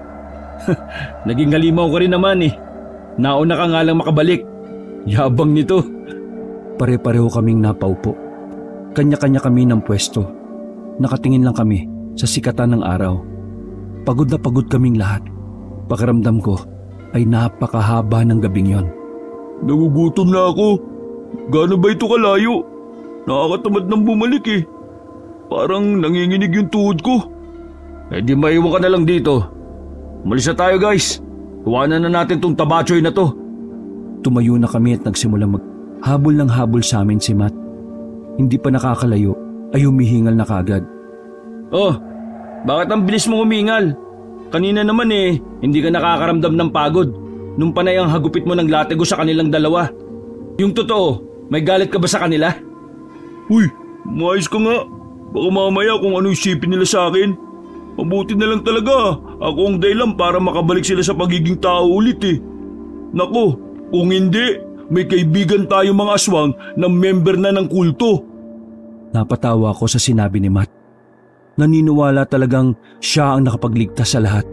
Naging halimaw ka rin naman eh. Nauna ka nga lang makabalik. Yabang nito. Pare-pareho kaming napaupo. Kanya-kanya kami ng pwesto. Nakatingin lang kami sa sikatan ng araw. Pagod na pagod kaming lahat. Pakiramdam ko ay napakahaba ng gabing yon. Nagugutom na ako. Gaano ba ito kalayo? Nakakatamad nang bumalik eh. Parang nanginginig yung tuhod ko. Eh di maiwan ka na lang dito. Umalis na tayo guys. Tuwanan na natin tong tabachoy na to. Tumayo na kami at nagsimula habol ng habol sa amin si Matt. Hindi pa nakakalayo ay humihingal na kagad. Oh, bakit ang bilis mo humingal? Kanina naman eh, hindi ka nakakaramdam ng pagod. Nung panay ang hagupit mo ng latego sa kanilang dalawa. Yung totoo, may galit ka ba sa kanila? Uy, maayos ka nga. Baka mamaya kung ano isipin nila sa akin. Mabuti na lang talaga. Ako ang dahilan para makabalik sila sa pagiging tao ulit eh. Nako, kung hindi, may kaibigan tayo mga aswang na member na ng kulto. Napatawa ko sa sinabi ni Matt. Naniniwala talagang siya ang nakapagligtas sa lahat.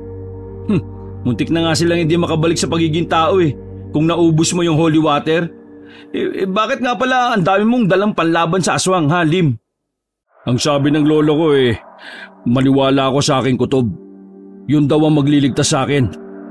Muntik na nga silang hindi makabalik sa pagiging tao eh. Kung naubos mo yung holy water. Bakit nga pala ang dami mong dalang panlaban sa aswang ha, Lim? Ang sabi ng lolo ko eh, maniwala ako sa aking kutob. Yun daw ang magliligtas sa akin.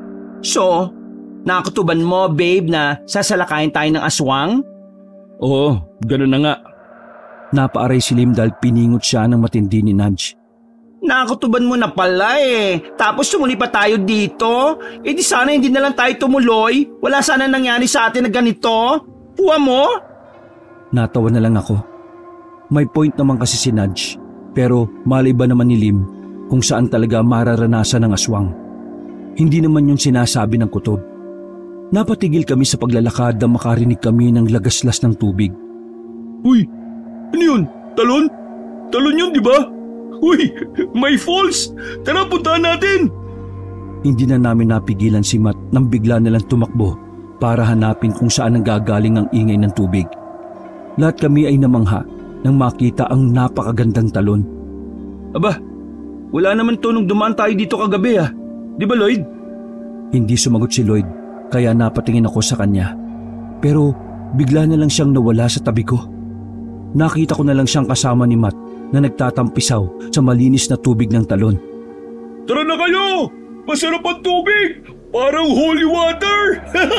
So, nakutuban mo babe na sasalakayin tayo ng aswang? Oo, ganun na nga. Napaaray si Lim dahil piningot siya ng matindi ni Nudge. Nakutuban mo na pala eh. Tapos tumuli pa tayo dito. Di sana hindi na lang tayo tumuloy. Wala sana nangyari sa atin na ganito. Puwa mo? Natawa na lang ako. May point naman kasi si Nudge. Pero malay ba naman ni Lim kung saan talaga mararanasan ng aswang. Hindi naman yung sinasabi ng kutob. Napatigil kami sa paglalakad na makarinig kami ng lagaslas ng tubig. Uy, ano yun? Talon? Talon yun, di ba? Uy, may falls! Tara, puntahan natin! Hindi na namin napigilan si Matt nang bigla nalang tumakbo para hanapin kung saan nanggagaling ang ingay ng tubig. Lahat kami ay namangha nang makita ang napakagandang talon. Aba, wala naman to nung dumaan tayo dito kagabi ah. Di ba Lloyd? Hindi sumagot si Lloyd kaya napatingin ako sa kanya. Pero bigla na lang siyang nawala sa tabi ko. Nakita ko na lang siyang kasama ni Matt na nagtatampisaw sa malinis na tubig ng talon. Tara na kayo! Masarap ang tubig! Parang holy water!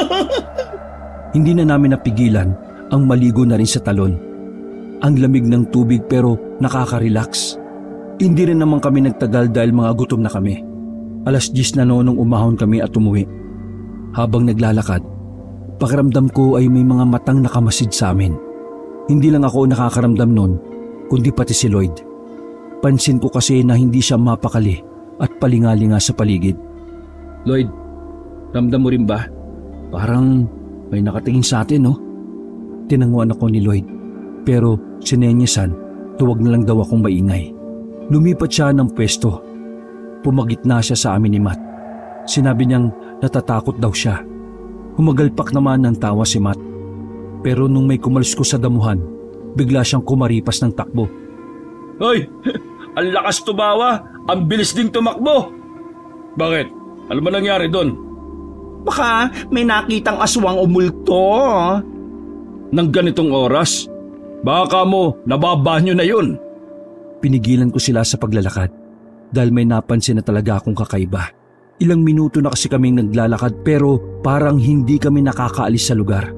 Hindi na namin napigilan ang maligo na rin sa talon. Ang lamig ng tubig pero nakaka-relax. Hindi rin naman kami nagtagal dahil mga gutom na kami. 10:00 na noong umahon kami at umuwi. Habang naglalakad, pakiramdam ko ay may mga matang nakamasid sa amin. Hindi lang ako nakakaramdam nun, kundi pati si Lloyd. Pansin ko kasi na hindi siya mapakali at palingalinga sa paligid. Lloyd, ramdam mo rin ba? Parang may nakatingin sa atin, no? Tinanguan ako ni Lloyd, pero sinenyesan, tuwag na lang daw akong maingay. Lumipat siya ng pwesto. Pumagitna siya sa amin ni Matt. Sinabi niyang natatakot daw siya. Humagalpak naman ng tawa si Matt. Pero nung may kumalusko sa damuhan, bigla siyang kumaripas ng takbo. Hoy! Ang lakas tumawa! Ang bilis ding tumakbo! Bakit? Ano ba nangyari doon? Baka may nakitang aswang o multo. Nang ganitong oras? Baka mo nababanyo na yun. Pinigilan ko sila sa paglalakad dahil may napansin na talaga akong kakaiba. Ilang minuto na kasi kaming naglalakad pero parang hindi kami nakakaalis sa lugar.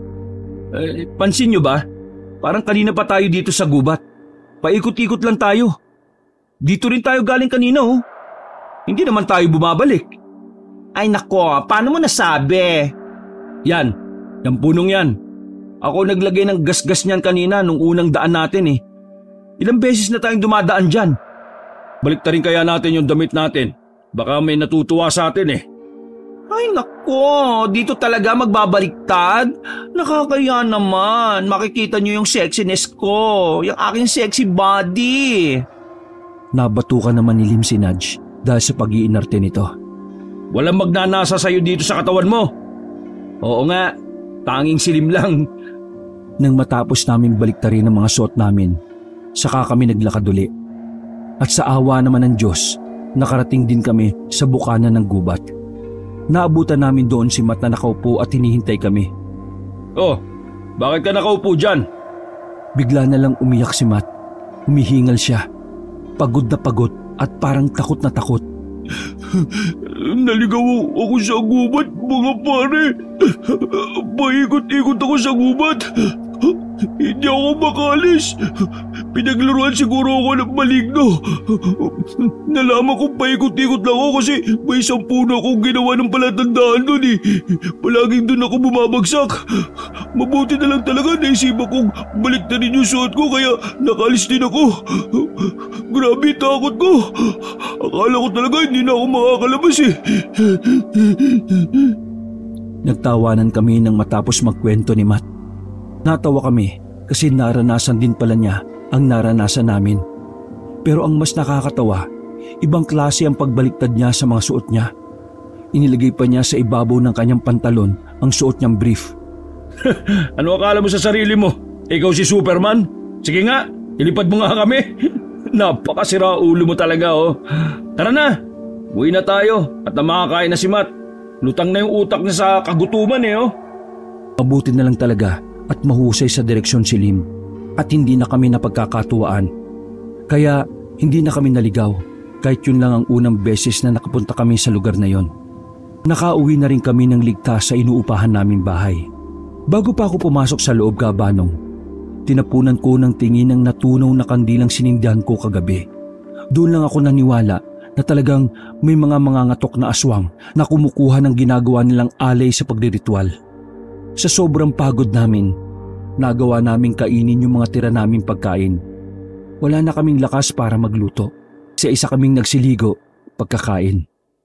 Pansin nyo ba? Parang kanina pa tayo dito sa gubat. Paikot-ikot lang tayo. Dito rin tayo galing kanina oh. Hindi naman tayo bumabalik. Ay nako, paano mo nasabi? Yan, yung punong yan. Ako naglagay ng gasgas niyan kanina nung unang daan natin eh. Ilang beses na tayong dumadaan dyan. Balik rin kaya natin yung damit natin. Baka may natutuwa sa atin eh. Ay nako, dito talaga magbabaliktad? Nakakaya naman, makikita niyo yung sexiness ko, yung aking sexy body. Nabatukan naman ni Lim si Nudge dahil sa pag-iinarte nito. Walang magnanasa sa'yo dito sa katawan mo. Oo nga, tanging silim lang. Nang matapos namin baliktarin ang mga suot namin, saka kami naglakad uli. At sa awa naman ng Diyos, nakarating din kami sa bukana ng gubat. Naabutan namin doon si Matt na nakaupo at hinihintay kami. Oh, bakit ka nakaupo dyan? Bigla na lang umiyak si Matt. Humihingal siya. Pagod na pagod at parang takot na takot. Naligaw ako sa gubat, mga pare. Paikot-ikot ako sa gubat. Hindi ako makalis. Pinaglaruan siguro ako ng maligno. Nalaman kong paikot-ikot lang ako kasi may 10 na akong ginawa ng palatandaan doon eh. Palaging doon ako bumabagsak. Mabuti na lang talaga naisipan kong baliktarin yung suot ko kaya nakalis din ako. Grabe takot ko. Akala ko talaga hindi na ako makakalabas eh. Nagtawanan kami nang matapos magkwento ni Matt. Natawa kami kasi naranasan din pala niya ang naranasan namin. Pero ang mas nakakatawa, ibang klase ang pagbaliktad niya sa mga suot niya. Inilagay pa niya sa ibabaw ng kanyang pantalon ang suot niyang brief. Ano akala mo sa sarili mo? Ikaw si Superman? Sige nga, ilipad mo nga kami. Napakasira ulo mo talaga oh. Tara na, uwi na tayo at makakain na si Matt. Lutang na yung utak niya sa kagutuman eh oh. Mabuti na lang talaga at mahusay sa direksyon si Lim at hindi na kami napagkakatuwaan. Kaya hindi na kami naligaw kahit yun lang ang unang beses na nakapunta kami sa lugar na yon. Nakauwi na rin kami ng ligtas sa inuupahan naming bahay. Bago pa ako pumasok sa loob kabanong, tinapunan ko ng tingin ang natunaw na kandilang sinindihan ko kagabi. Doon lang ako naniwala na talagang may mga mangangatok na aswang na kumukuha ng ginagawa nilang alay sa pagdiritwal. Sa sobrang pagod namin, nagawa naming kainin yung mga tira naming pagkain. Wala na kaming lakas para magluto. Sa isa kaming nagsiligo pagkakain.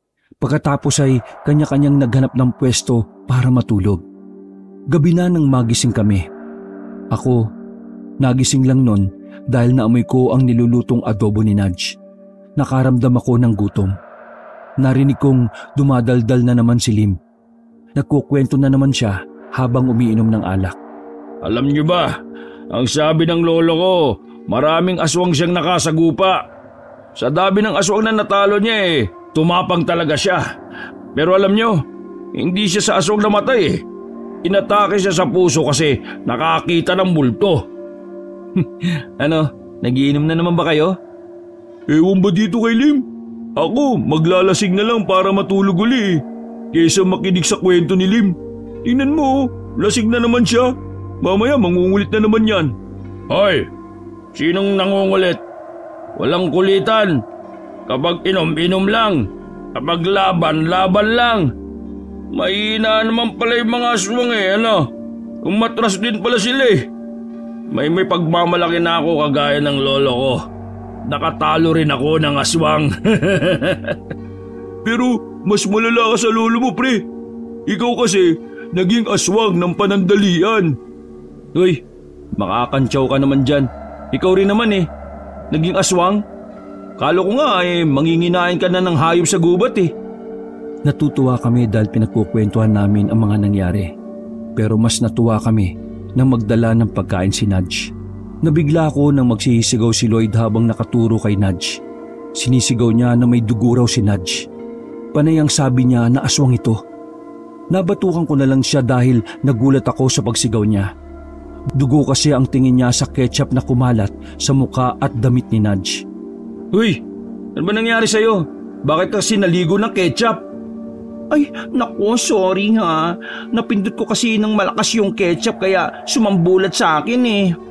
Pagkatapos ay kanya-kanyang naghanap ng pwesto para matulog. Gabi na nang magising kami. Ako, nagising lang nun dahil naamoy ko ang nilulutong adobo ni Nudge. Nakaramdam ako ng gutom. Narinig kong dumadaldal na naman si Lim. Nagkukwento na naman siya habang umiinom ng alak. Alam niyo ba, ang sabi ng lolo ko, maraming aswang siyang nakasagupa. Sa dami ng aswang na natalo niya tumapang talaga siya. Pero alam niyo, hindi siya sa aswang namatay Inatake siya sa puso kasi nakakita ng multo. Ano, nagiinom na naman ba kayo? Ewan ba dito kay Lim? Ako, maglalasing na lang para matulog uli kaysa makinig sa kwento ni Lim. Tingnan mo, lasing na naman siya. Mamaya mangungulit na naman yan. Hoy, sinong nangungulit? Walang kulitan. Kapag inom lang. Kapag laban lang. Mahina naman pala yung mga aswang ano? Umatras din pala sila May pagmamalaki na ako kagaya ng lolo ko. Nakatalo rin ako ng aswang. Pero mas malala ka sa lolo mo, pre. Ikaw kasi naging aswang ng panandalian. Uy, makakantsaw ka naman dyan. Ikaw rin naman naging aswang. Kalo ko nga manginginain ka na ng hayop sa gubat Natutuwa kami dahil pinagkukwentuhan namin ang mga nangyari. Pero mas natuwa kami nang magdala ng pagkain si Nudge. Nabigla ako nang magsisigaw si Lloyd habang nakaturo kay Nudge. Sinisigaw niya na may dugo raw si Nudge. Panay ang sabi niya na aswang ito. Nabatukan ko na lang siya dahil nagulat ako sa pagsigaw niya. Dugo kasi ang tingin niya sa ketchup na kumalat sa muka at damit ni Nudge. Uy, ano ba nangyari sa'yo? Bakit kasi naligo ng ketchup? Ay, naku, sorry ha. Napindot ko kasi ng malakas yung ketchup kaya sumambulat sa akin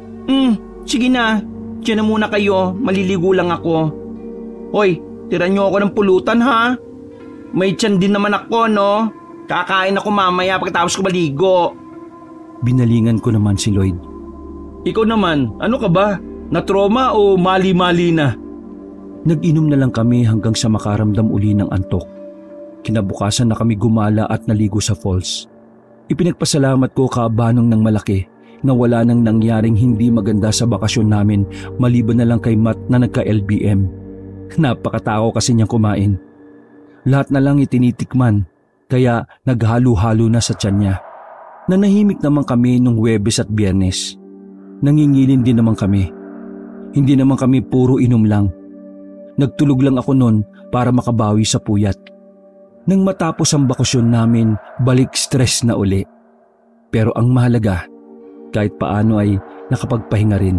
sige na. Diyan na muna kayo, maliligo lang ako. Hoy, tira niyo ako ng pulutan ha. May tiyan din naman ako, no? Kakain ako mamaya pagkatapos ko maligo. Binalingan ko naman si Lloyd. Ikaw naman, ano ka ba? Na-trauma o mali-mali na? Nag-inom na lang kami hanggang sa makaramdam uli ng antok. Kinabukasan na kami gumala at naligo sa falls. Ipinagpasalamat ko kaabanong ng malaki na wala nang nangyaring hindi maganda sa bakasyon namin maliban na lang kay Matt na nagka-LBM. Napakatao kasi niyang kumain. Lahat na lang itinitikman kaya naghalo-halo na sa tiyan niya. Nanahimik naman kami nung Huwebes at Biyernes. Nangingilin din naman kami. Hindi naman kami puro inom lang. Nagtulog lang ako noon para makabawi sa puyat. Nang matapos ang bakasyon namin, balik stress na uli. Pero ang mahalaga, kahit paano ay nakapagpahinga rin.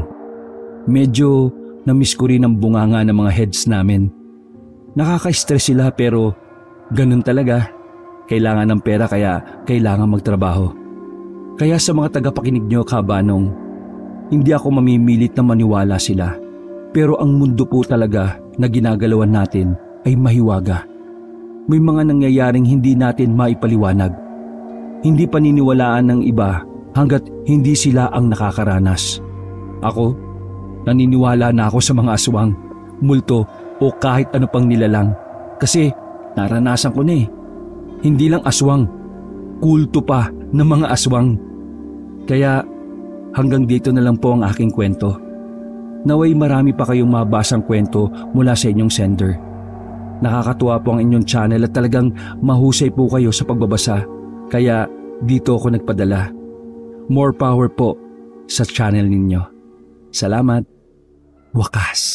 Medyo namiss ko rin ang bunganga ng mga heads namin. Nakaka-stress sila pero ganun talaga. Kailangan ng pera kaya kailangan magtrabaho. Kaya sa mga tagapakinig nyo, kabanong, hindi ako mamimilit na maniwala sila. Pero ang mundo po talaga na ginagalawan natin ay mahiwaga. May mga nangyayaring hindi natin maipaliwanag. Hindi paniniwalaan ng iba hanggat hindi sila ang nakakaranas. Ako, naniniwala na ako sa mga aswang, multo o kahit ano pang nilalang. Kasi naranasan ko na Hindi lang aswang, kulto pa ng mga aswang. Kaya hanggang dito na lang po ang aking kwento. Naway marami pa kayong mabasang kwento mula sa inyong sender. Nakakatuwa po ang inyong channel at talagang mahusay po kayo sa pagbabasa. Kaya dito ako nagpadala. More power po sa channel ninyo. Salamat. Wakas.